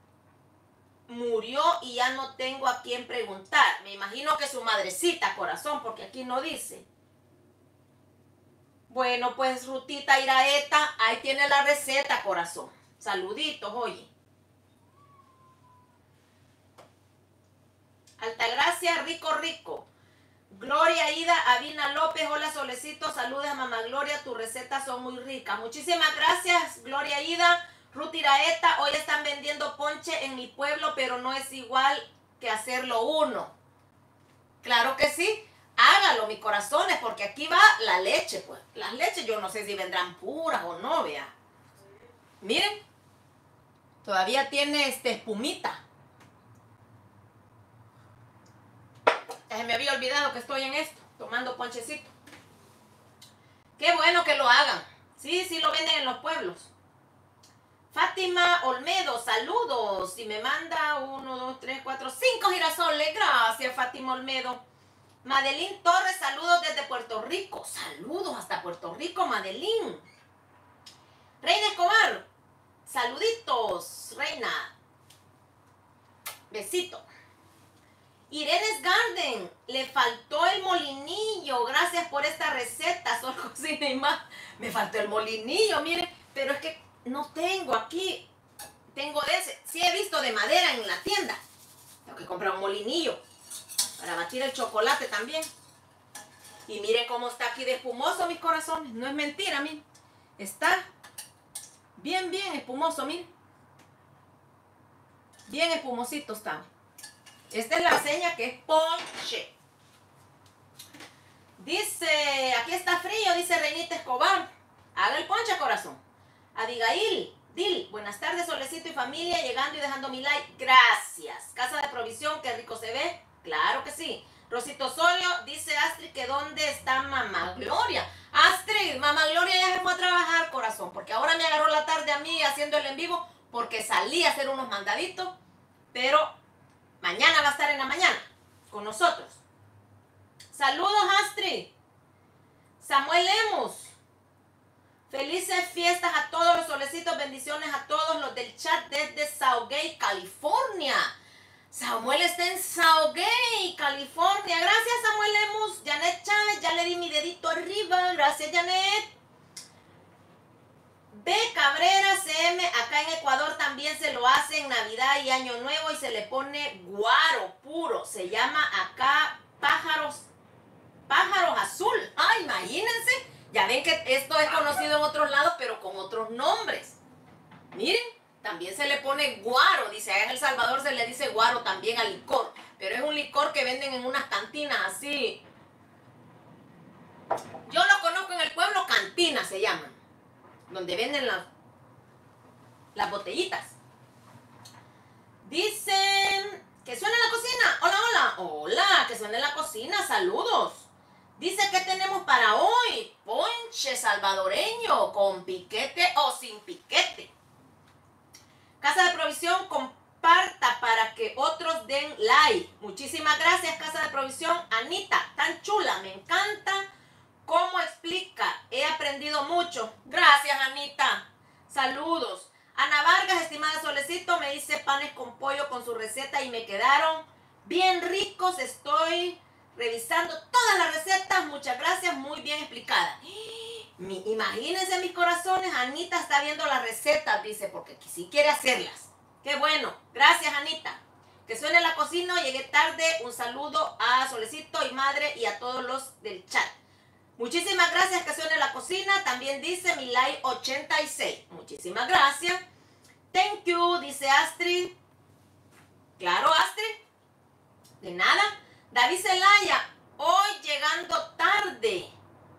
S1: murió y ya no tengo a quién preguntar. Me imagino que su madrecita, corazón, porque aquí no dice. Bueno, pues Rutita Iraeta, ahí tiene la receta, corazón. Saluditos, oye. Altagracia, rico, rico. Gloria Ida Avina López, hola Solecito, saludos a mamá Gloria, tus recetas son muy ricas. Muchísimas gracias, Gloria Ida. Ruth Iraeta, hoy están vendiendo ponche en mi pueblo, pero no es igual que hacerlo uno. Claro que sí, hágalo, mis corazones, porque aquí va la leche, pues. Las leches yo no sé si vendrán puras o no, vea. Miren, todavía tiene espumita. Se me había olvidado que estoy en esto, tomando ponchecito. Qué bueno que lo hagan. Sí, sí lo venden en los pueblos. Fátima Olmedo, saludos. Y me manda 1, 2, 3, 4, 5 girasoles. Gracias, Fátima Olmedo. Madeline Torres, saludos desde Puerto Rico. Saludos hasta Puerto Rico, Madeline. Reina Escobar, saluditos, Reina. Besito. Irene's Garden, le faltó el molinillo. Gracias por esta receta, Sol Cocina y Más. Me faltó el molinillo, miren, pero es que no tengo aquí. Tengo de ese. Sí he visto de madera en la tienda. Tengo que comprar un molinillo para batir el chocolate también. Y miren cómo está aquí de espumoso, mis corazones. No es mentira, miren. Está bien, bien espumoso, miren. Bien espumosito está. Esta es la seña que es ponche. Dice, aquí está frío, dice Reinita Escobar. Haga el ponche, corazón. Abigail, Dil, buenas tardes, Solecito y familia, llegando y dejando mi like. Gracias. Casa de provisión, qué rico se ve. Claro que sí. Rosito Osorio, dice Astrid que dónde está Mamá Gloria. Astrid, Mamá Gloria ya se fue a trabajar, corazón, porque ahora me agarró la tarde a mí haciendo el en vivo, porque salí a hacer unos mandaditos, pero mañana va a estar en la mañana con nosotros. Saludos, Astrid. Samuel Lemus. Felices fiestas a todos los solecitos. Bendiciones a todos los del chat desde Sauget, California. Samuel está en Sauget, California. Gracias, Samuel Lemus. Janet Chávez, ya le di mi dedito arriba. Gracias, Janet. B. Cabrera CM, acá en Ecuador también se lo hace en Navidad y Año Nuevo y se le pone guaro puro. Se llama acá pájaros azul. Ah, imagínense. Ya ven que esto es conocido en otros lados, pero con otros nombres. Miren, también se le pone guaro. Dice, allá en El Salvador se le dice guaro también al licor. Pero es un licor que venden en unas cantinas así. Yo lo conozco en el pueblo, cantinas se llaman. Donde venden las botellitas. Dicen que suena en la cocina. Hola, hola. Hola, que suena en la cocina. Saludos. Dice que tenemos para hoy ponche salvadoreño con piquete o sin piquete. Casa de Provisión, comparta para que otros den like. Muchísimas gracias, Casa de Provisión. Anita, tan chula, me encanta cómo explica. He aprendido mucho. Gracias, Anita. Saludos. Ana Vargas, estimada Solecito, me hice panes con pollo con su receta y me quedaron bien ricos. Estoy revisando todas las recetas, muchas gracias, muy bien explicada. Imagínense, mis corazones, Anita está viendo las recetas, dice, porque sí quiere hacerlas. Qué bueno, gracias, Anita. Que suene la cocina, llegué tarde. Un saludo a Solecito y madre y a todos los del chat. Muchísimas gracias, que suene la cocina. También dice mi like 86. Muchísimas gracias. Thank you, dice Astrid. Claro, Astrid. De nada. David Zelaya, hoy llegando tarde.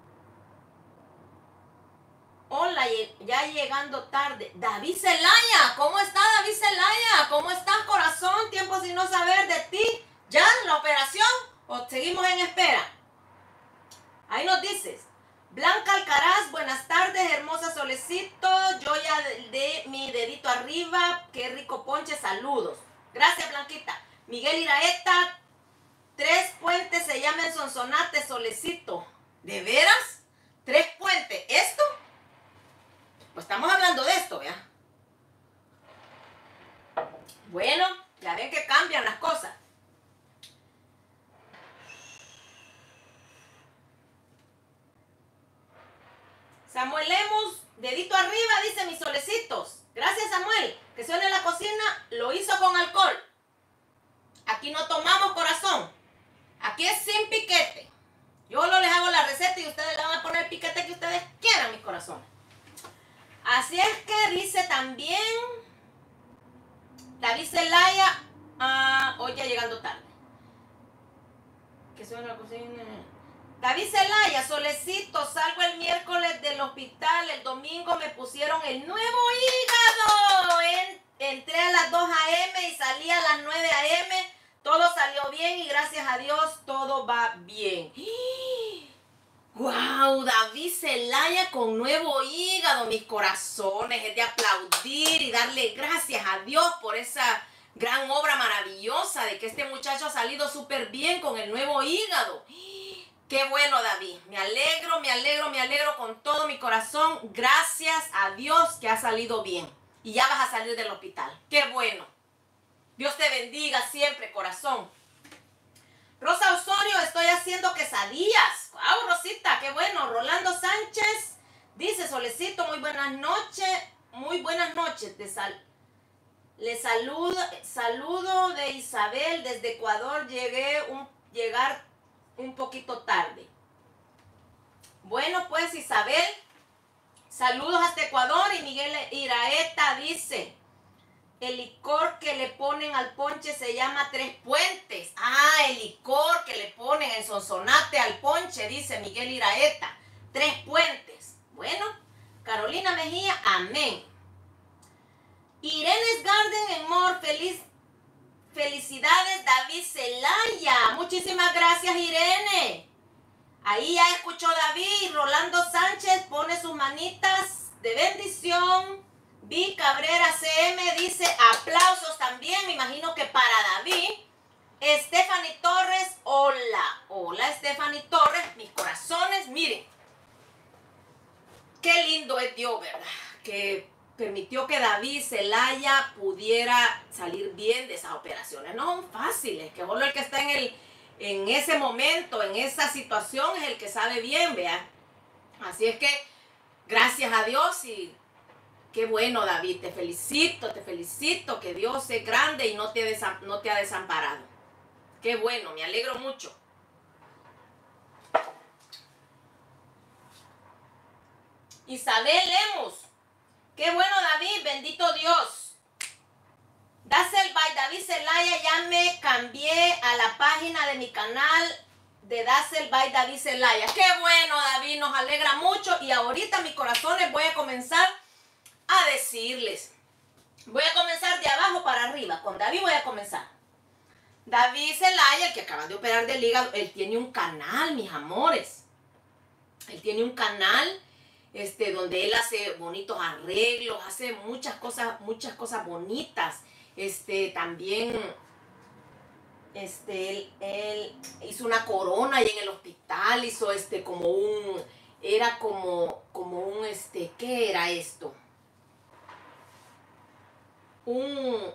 S1: Hola, ya llegando tarde. David Zelaya, ¿cómo está David Zelaya? ¿Cómo estás, corazón? Tiempo sin no saber de ti. ¿Ya la operación o seguimos en espera? Ahí nos dices. Blanca Alcaraz, buenas tardes, hermosa Solecito. Yo ya de mi dedito arriba. Qué rico ponche, saludos. Gracias, Blanquita. Miguel Iraeta. 3 Puentes se llama en Sonsonate, Solecito. ¿De veras? 3 Puentes. ¿Esto? Pues estamos hablando de esto, ¿ya? Bueno, ya ven que cambian las cosas. Samuel Lemus, dedito arriba, dice mis solecitos. Gracias, Samuel. Que suene en la cocina, lo hizo con alcohol. Aquí no tomamos, corazón. Aquí es sin piquete. Yo no les hago la receta y ustedes le van a poner el piquete que ustedes quieran, mis corazones. Así es que dice también David Zelaya, hoy ya llegando tarde. Que suena la cocina. David Zelaya, Solecito, salgo el miércoles del hospital, el domingo me pusieron el nuevo hígado. Entré a las 2 a.m. y salí a las 9 a.m. Todo salió bien y gracias a Dios todo va bien. ¡Wow! David Zelaya con nuevo hígado, mis corazones. Es de aplaudir y darle gracias a Dios por esa gran obra maravillosa de que este muchacho ha salido súper bien con el nuevo hígado. ¡Qué bueno, David! Me alegro con todo mi corazón. Gracias a Dios que ha salido bien. Y ya vas a salir del hospital. ¡Qué bueno! Dios te bendiga siempre, corazón. Rosa Osorio, estoy haciendo quesadillas. ¡Wow, Rosita! ¡Qué bueno! Rolando Sánchez dice, Solecito, muy buenas noches. Muy buenas noches. Les saludo de Isabel desde Ecuador. Llegar un poquito tarde. Bueno, pues Isabel, saludos hasta Ecuador. Y Miguel Iraeta dice, el licor que le ponen al ponche se llama Tres Puentes. Ah, el licor que le ponen en Sonsonate al ponche, dice Miguel Iraeta. Tres Puentes. Bueno, Carolina Mejía, amén. Irene's Garden en More, felicidades David Zelaya. Muchísimas gracias, Irene. Ahí ya escuchó David. Rolando Sánchez pone sus manitas de bendición. Vi Cabrera CM dice aplausos también, me imagino que para David. Stephanie Torres, hola. Hola Stephanie Torres, mis corazones, miren. Qué lindo es Dios, ¿verdad? Que permitió que David Zelaya pudiera salir bien de esas operaciones. No son fáciles, que solo el que está en ese momento, en esa situación, es el que sabe bien, ¿vea? Así es que, gracias a Dios y qué bueno, David, te felicito, que Dios es grande y no te ha desamparado. Qué bueno, me alegro mucho. Isabel Lemus, qué bueno, David, bendito Dios. Dazzle by David Zelaya, ya me cambié a la página de mi canal de Dazzle by David Zelaya. Qué bueno, David, nos alegra mucho. Y ahorita, mis corazones, voy a comenzar a decirles. Voy a comenzar de abajo para arriba. Con David voy a comenzar. David Zelaya, el que acaba de operar del hígado, él tiene un canal, mis amores. Él tiene un canal donde él hace bonitos arreglos, hace muchas cosas bonitas. También él hizo una corona ahí en el hospital, hizo era como un ¿qué era esto? Un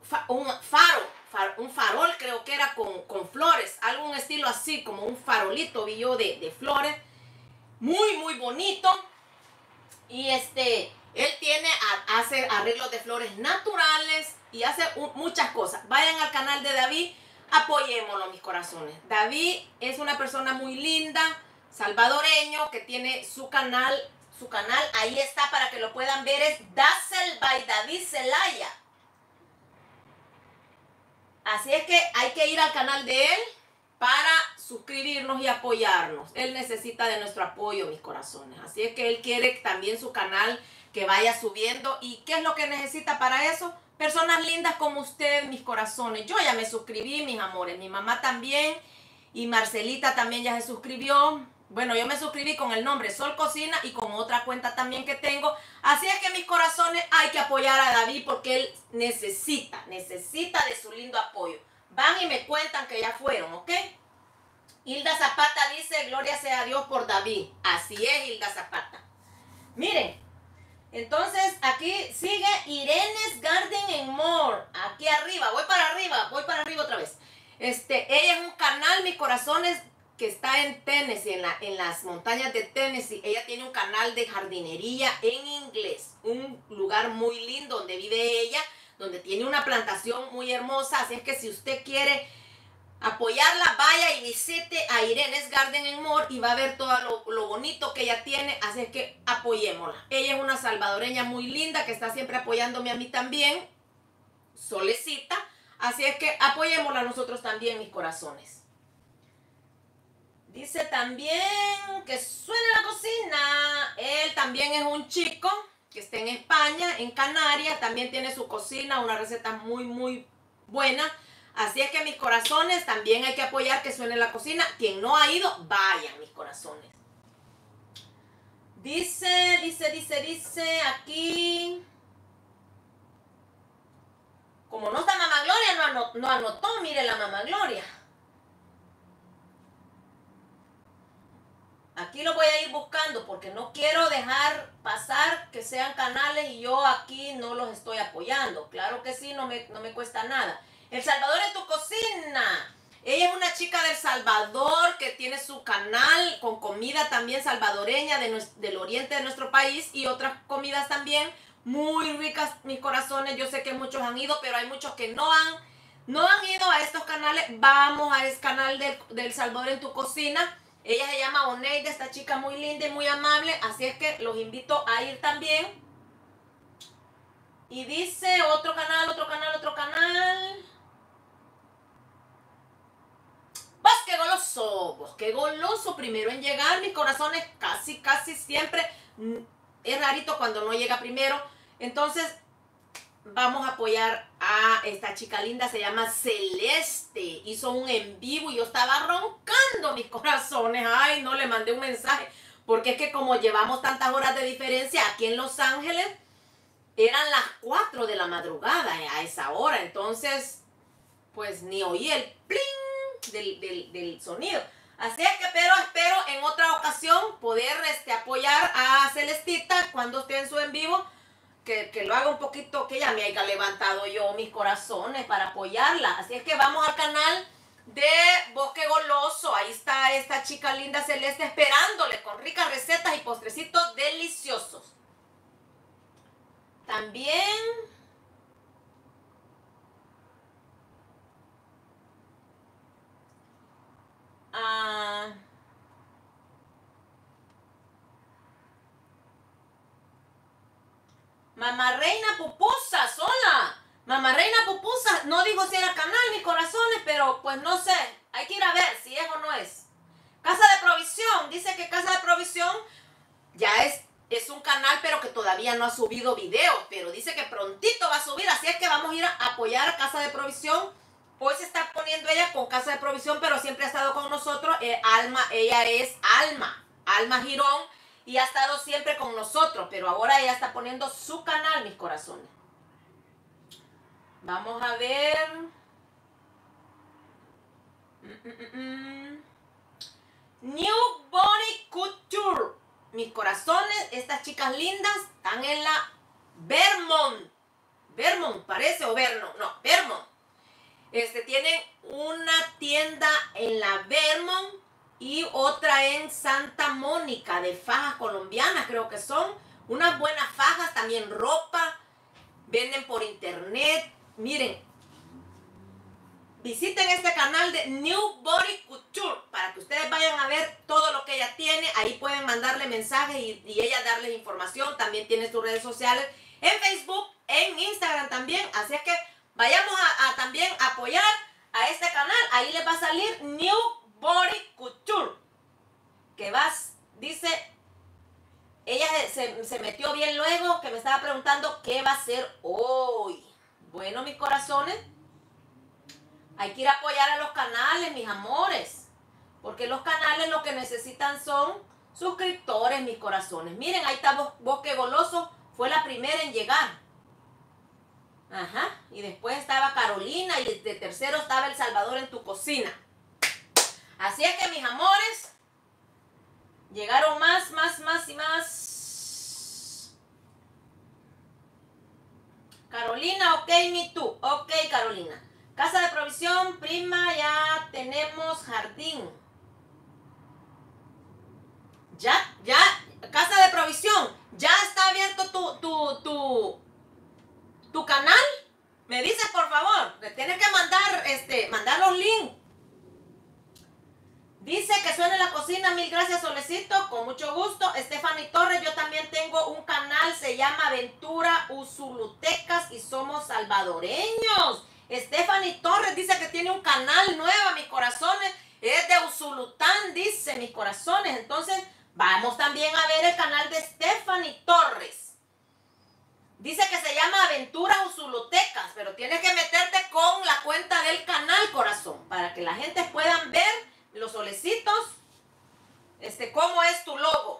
S1: farol, creo que era con flores, algún estilo así, como un farolito vi yo de flores, muy bonito. Y él hace arreglos de flores naturales y hace muchas cosas. Vayan al canal de David, apoyémoslo, mis corazones. David es una persona muy linda, salvadoreño, que tiene su canal, ahí está para que lo puedan ver, es Dazzle by David Zelaya. Así es que hay que ir al canal de él para suscribirnos y apoyarnos. Él necesita de nuestro apoyo, mis corazones. Así es que él quiere también su canal que vaya subiendo. ¿Y qué es lo que necesita para eso? Personas lindas como usted, mis corazones. Yo ya me suscribí, mis amores. Mi mamá también. Y Marcelita también ya se suscribió. Bueno, yo me suscribí con el nombre Sol Cocina y con otra cuenta también que tengo. Así es que, mis corazones, hay que apoyar a David porque él necesita de su lindo apoyo. Van y me cuentan que ya fueron, ¿ok? Hilda Zapata dice, gloria sea a Dios por David. Así es, Hilda Zapata. Miren, entonces aquí sigue Irene's Garden en More. Aquí arriba, voy para arriba otra vez. Ella es un canal, mis corazones, que está en Tennessee, en las montañas de Tennessee. Ella tiene un canal de jardinería en inglés. Un lugar muy lindo donde vive ella, donde tiene una plantación muy hermosa. Así es que si usted quiere apoyarla, vaya y visite a Irene's Garden en More y va a ver todo lo bonito que ella tiene. Así es que apoyémosla. Ella es una salvadoreña muy linda que está siempre apoyándome a mí también, Solecita. Así es que apoyémosla nosotros también, mis corazones. Dice también que suena la cocina. Él también es un chico que está en España, en Canarias. También tiene su cocina, una receta muy buena. Así es que, mis corazones, también hay que apoyar que suene la cocina. Quien no ha ido, vaya, mis corazones. Dice aquí. Como no está Mamá Gloria, no anotó, mire la Mamá Gloria. Aquí lo voy a ir buscando porque no quiero dejar pasar que sean canales y yo aquí no los estoy apoyando. Claro que sí, no me cuesta nada. El Salvador en tu cocina. Ella es una chica del Salvador que tiene su canal con comida también salvadoreña del oriente de nuestro país y otras comidas también muy ricas, mis corazones. Yo sé que muchos han ido, pero hay muchos que no han ido a estos canales. Vamos a ese canal del Salvador en tu cocina. Ella se llama Oneida, esta chica muy linda y muy amable, así es que los invito a ir también. Y dice otro canal. Bosque Goloso, primero en llegar, mis corazones, casi siempre. Es rarito cuando no llega primero. Entonces, vamos a apoyar a esta chica linda, se llama Celeste. Hizo un en vivo y yo estaba roncando, mis corazones. Ay, no, le mandé un mensaje. Porque es que como llevamos tantas horas de diferencia aquí en Los Ángeles, eran las 4 de la madrugada a esa hora. Entonces, pues ni oí el pling del sonido. Así es que pero espero en otra ocasión poder apoyar a Celestita cuando esté en su en vivo. Que lo haga un poquito, que ya me haya levantado yo mis corazones para apoyarla. Así es que vamos al canal de Bosque Goloso. Ahí está esta chica linda Celeste esperándole con ricas recetas y postrecitos deliciosos. También Mamá Reina Pupusas, hola. Mamá Reina Pupusas, no digo si era canal, mis corazones, pero pues no sé. Hay que ir a ver si es o no es. Casa de Provisión, dice que Casa de Provisión ya es un canal, pero que todavía no ha subido video, pero dice que prontito va a subir, así es que vamos a ir a apoyar a Casa de Provisión. Hoy se está poniendo ella con Casa de Provisión, pero siempre ha estado con nosotros. Ella es Alma Girón, y ha estado siempre con nosotros, pero ahora ella está poniendo su canal, mis corazones. Vamos a ver. New Body Couture. Mis corazones, estas chicas lindas están en la Vermont parece, o Vernon, no, Vermont. Tienen una tienda en la Vermont y otra en Santa Mónica de fajas colombianas, creo que son unas buenas fajas, también ropa, venden por internet. Miren, visiten este canal de New Body Couture para que ustedes vayan a ver todo lo que ella tiene. Ahí pueden mandarle mensajes y ella darles información. También tiene sus redes sociales en Facebook, en Instagram también. Así es que vayamos a también apoyar a este canal. Ahí les va a salir New Body Couture. Que dice, ella se metió bien luego, que me estaba preguntando qué va a hacer hoy. Bueno, mis corazones, hay que ir a apoyar a los canales, mis amores. Porque los canales lo que necesitan son suscriptores, mis corazones. Miren, ahí está Bosque Goloso. Fue la primera en llegar. Ajá. Y después estaba Carolina. Y de tercero estaba El Salvador en tu cocina. Así es que, mis amores, llegaron más y más. Carolina, ok, me too. Ok, Carolina. Casa de Provisión, prima, ya tenemos jardín. Ya, Casa de Provisión, ya está abierto tu canal. Me dices, por favor, que tienes que mandar los links. Dice que suena en la cocina, mil gracias, Solecito, con mucho gusto. Stephanie Torres, yo también tengo un canal, se llama Aventura Usulutecas y somos salvadoreños. Stephanie Torres dice que tiene un canal nuevo, mis corazones, es de Usulután, dice, mis corazones. Entonces, vamos también a ver el canal de Stephanie Torres. Dice que se llama Aventuras Usulutecas, pero tienes que meterte con la cuenta del canal, corazón, para que la gente pueda ver los solecitos, cómo es tu logo.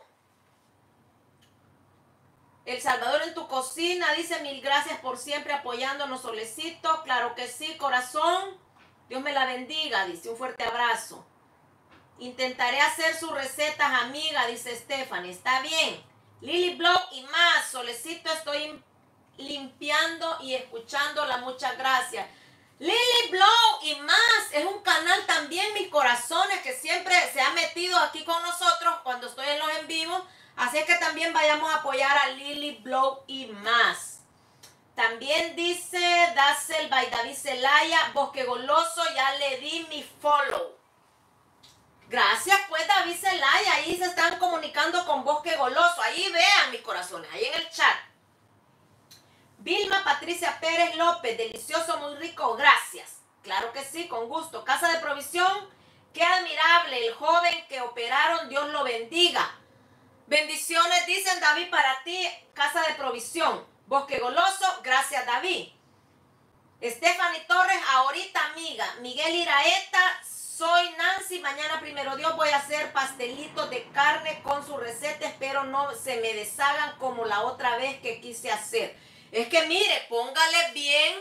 S1: El Salvador en tu cocina, dice, mil gracias por siempre apoyándonos, Solecito. Claro que sí, corazón. Dios me la bendiga, dice, un fuerte abrazo. Intentaré hacer sus recetas, amiga, dice Stephanie. Está bien. Lily Blog y más, Solecito, estoy limpiando y escuchándola, muchas gracias. Lily Blow y más, es un canal también, mis corazones, que siempre se ha metido aquí con nosotros cuando estoy en los en vivo. Así es que también vayamos a apoyar a Lily Blow y más. También dice Dazzle by David Zelaya, Bosque Goloso, ya le di mi follow. Gracias, pues, David Zelaya. Ahí se están comunicando con Bosque Goloso. Ahí vean, mis corazones, ahí en el chat. Vilma Patricia Pérez López, delicioso, muy rico, gracias. Claro que sí, con gusto. Casa de Provisión, qué admirable. El joven que operaron, Dios lo bendiga. Bendiciones, dicen David, para ti, Casa de Provisión. Bosque Goloso, gracias, David. Stephanie Torres, ahorita amiga. Miguel Iraeta, soy Nancy. Mañana, primero Dios, voy a hacer pastelitos de carne con su receta. Espero no se me deshagan como la otra vez que quise hacer. Es que mire, póngale bien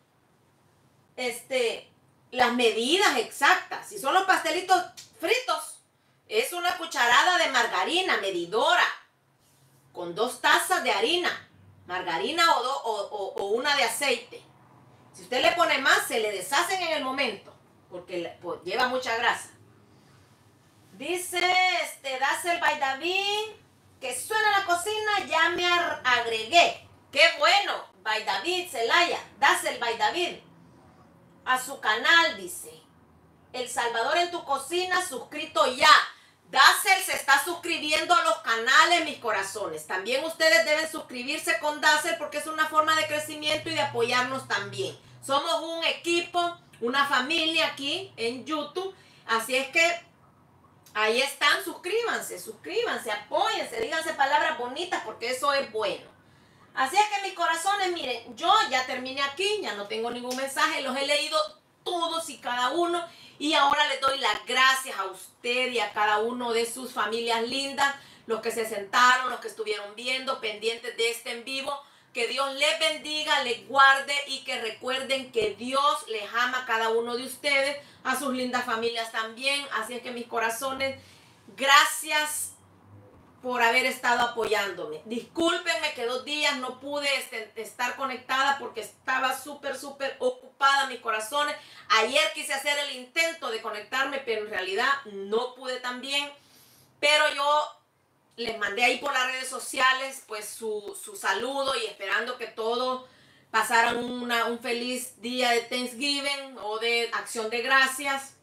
S1: las medidas exactas. Si son los pastelitos fritos, es una cucharada de margarina medidora con 2 tazas de harina, margarina o una de aceite. Si usted le pone más, se le deshacen en el momento, porque pues, lleva mucha grasa. Dice Dazel by David, que suena la cocina, ya me agregué. ¡Qué bueno! By David Zelaya, Dazel by David. A su canal, dice. El Salvador en tu cocina, suscrito ya. Dazel se está suscribiendo a los canales, mis corazones. También ustedes deben suscribirse con Dazel porque es una forma de crecimiento y de apoyarnos también. Somos un equipo, una familia aquí en YouTube. Así es que ahí están, suscríbanse, apóyense, díganse palabras bonitas porque eso es bueno. Así es que mis corazones, miren, yo ya terminé aquí, ya no tengo ningún mensaje, los he leído todos y cada uno. Y ahora les doy las gracias a usted y a cada uno de sus familias lindas, los que se sentaron, los que estuvieron viendo, pendientes de este en vivo. Que Dios les bendiga, les guarde y que recuerden que Dios les ama a cada uno de ustedes, a sus lindas familias también. Así es que mis corazones, gracias por haber estado apoyándome. Discúlpenme que 2 días no pude estar conectada porque estaba súper ocupada, mis corazones. Ayer quise hacer el intento de conectarme, pero en realidad no pude también. Pero yo les mandé ahí por las redes sociales pues su saludo y esperando que todos pasaran un feliz día de Thanksgiving o de Acción de Gracias.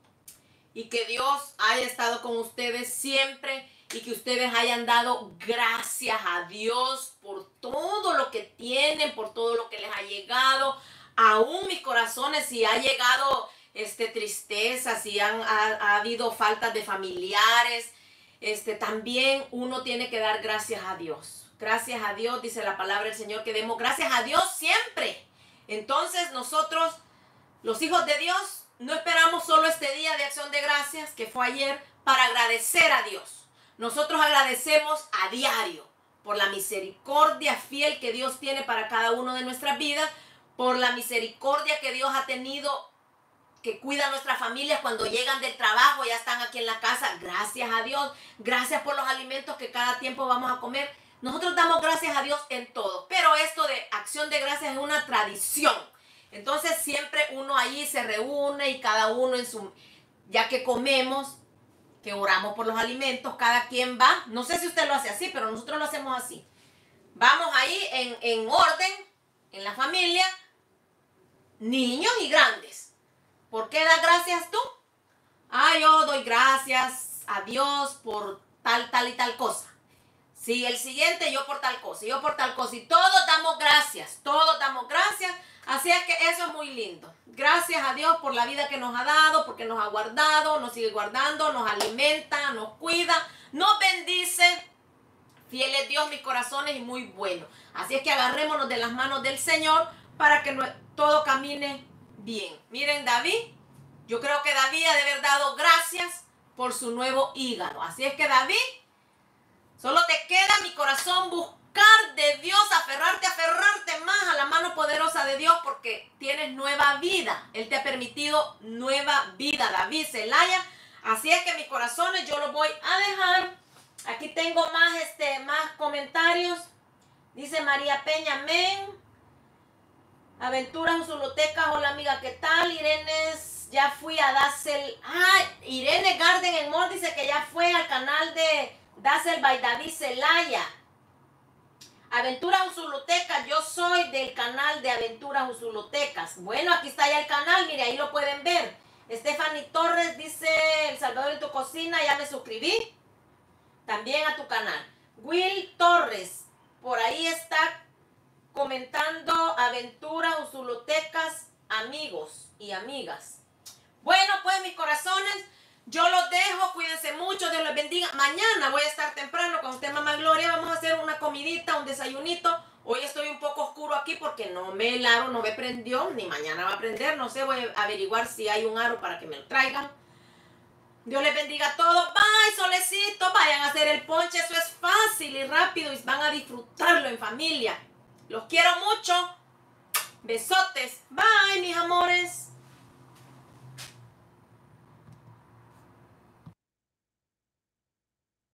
S1: Y que Dios haya estado con ustedes siempre. Y que ustedes hayan dado gracias a Dios por todo lo que tienen, por todo lo que les ha llegado. Aún mis corazones, si ha llegado tristeza, si ha habido faltas de familiares, también uno tiene que dar gracias a Dios. Gracias a Dios, dice la palabra del Señor, que demos gracias a Dios siempre. Entonces nosotros, los hijos de Dios, no esperamos solo este día de Acción de Gracias, que fue ayer, para agradecer a Dios. Nosotros agradecemos a diario por la misericordia fiel que Dios tiene para cada uno de nuestras vidas, por la misericordia que Dios ha tenido, que cuida a nuestras familias cuando llegan del trabajo, ya están aquí en la casa. Gracias a Dios, gracias por los alimentos que cada tiempo vamos a comer. Nosotros damos gracias a Dios en todo, pero esto de Acción de Gracias es una tradición. Entonces siempre uno ahí se reúne y cada uno ya que comemos, que oramos por los alimentos, cada quien va, no sé si usted lo hace así, pero nosotros lo hacemos así. Vamos ahí en orden, en la familia, niños y grandes. ¿Por qué das gracias tú? Yo doy gracias a Dios por tal y tal cosa. Sí, el siguiente yo por tal cosa, yo por tal cosa. Y todos damos gracias, Así es que eso es muy lindo. Gracias a Dios por la vida que nos ha dado, porque nos ha guardado, nos sigue guardando, nos alimenta, nos cuida, nos bendice. Fiel es Dios, mis corazones, y muy bueno. Así es que agarrémonos de las manos del Señor para que todo camine bien. Miren, David, yo creo que David ha de haber dado gracias por su nuevo hígado. Así es que David, solo te queda, mi corazón, buscar de Dios, aferrarte más a la mano poderosa de Dios, porque tienes nueva vida. Él te ha permitido nueva vida, David Zelaya. Así es que mis corazones, yo los voy a dejar. Aquí tengo más comentarios. Dice María Peña, amén. Aventuras Usulutecas, hola amiga, ¿qué tal? Irene, ya fui a Dazel. Irene Garden en Mor dice que ya fue al canal de Dazel by David Zelaya. Aventuras Usulutecas, yo soy del canal de Aventuras Usulutecas. Bueno, aquí está ya el canal, mire, ahí lo pueden ver. Stephanie Torres dice, El Salvador en tu cocina, ya me suscribí. También a tu canal. Will Torres, por ahí está comentando aventuras usulutecas, amigos y amigas. Bueno, pues mis corazones, yo los dejo, cuídense mucho, Dios los bendiga. Mañana voy a estar temprano con usted, Mamá Gloria, vamos a hacer una comidita, un desayunito. Hoy estoy un poco oscuro aquí porque no me el aro, no me prendió, ni mañana va a prender, no sé, voy a averiguar si hay un aro para que me lo traigan. Dios les bendiga a todos. Bye, solecito, vayan a hacer el ponche, eso es fácil y rápido y van a disfrutarlo en familia. Los quiero mucho. Besotes. Bye, mis amores.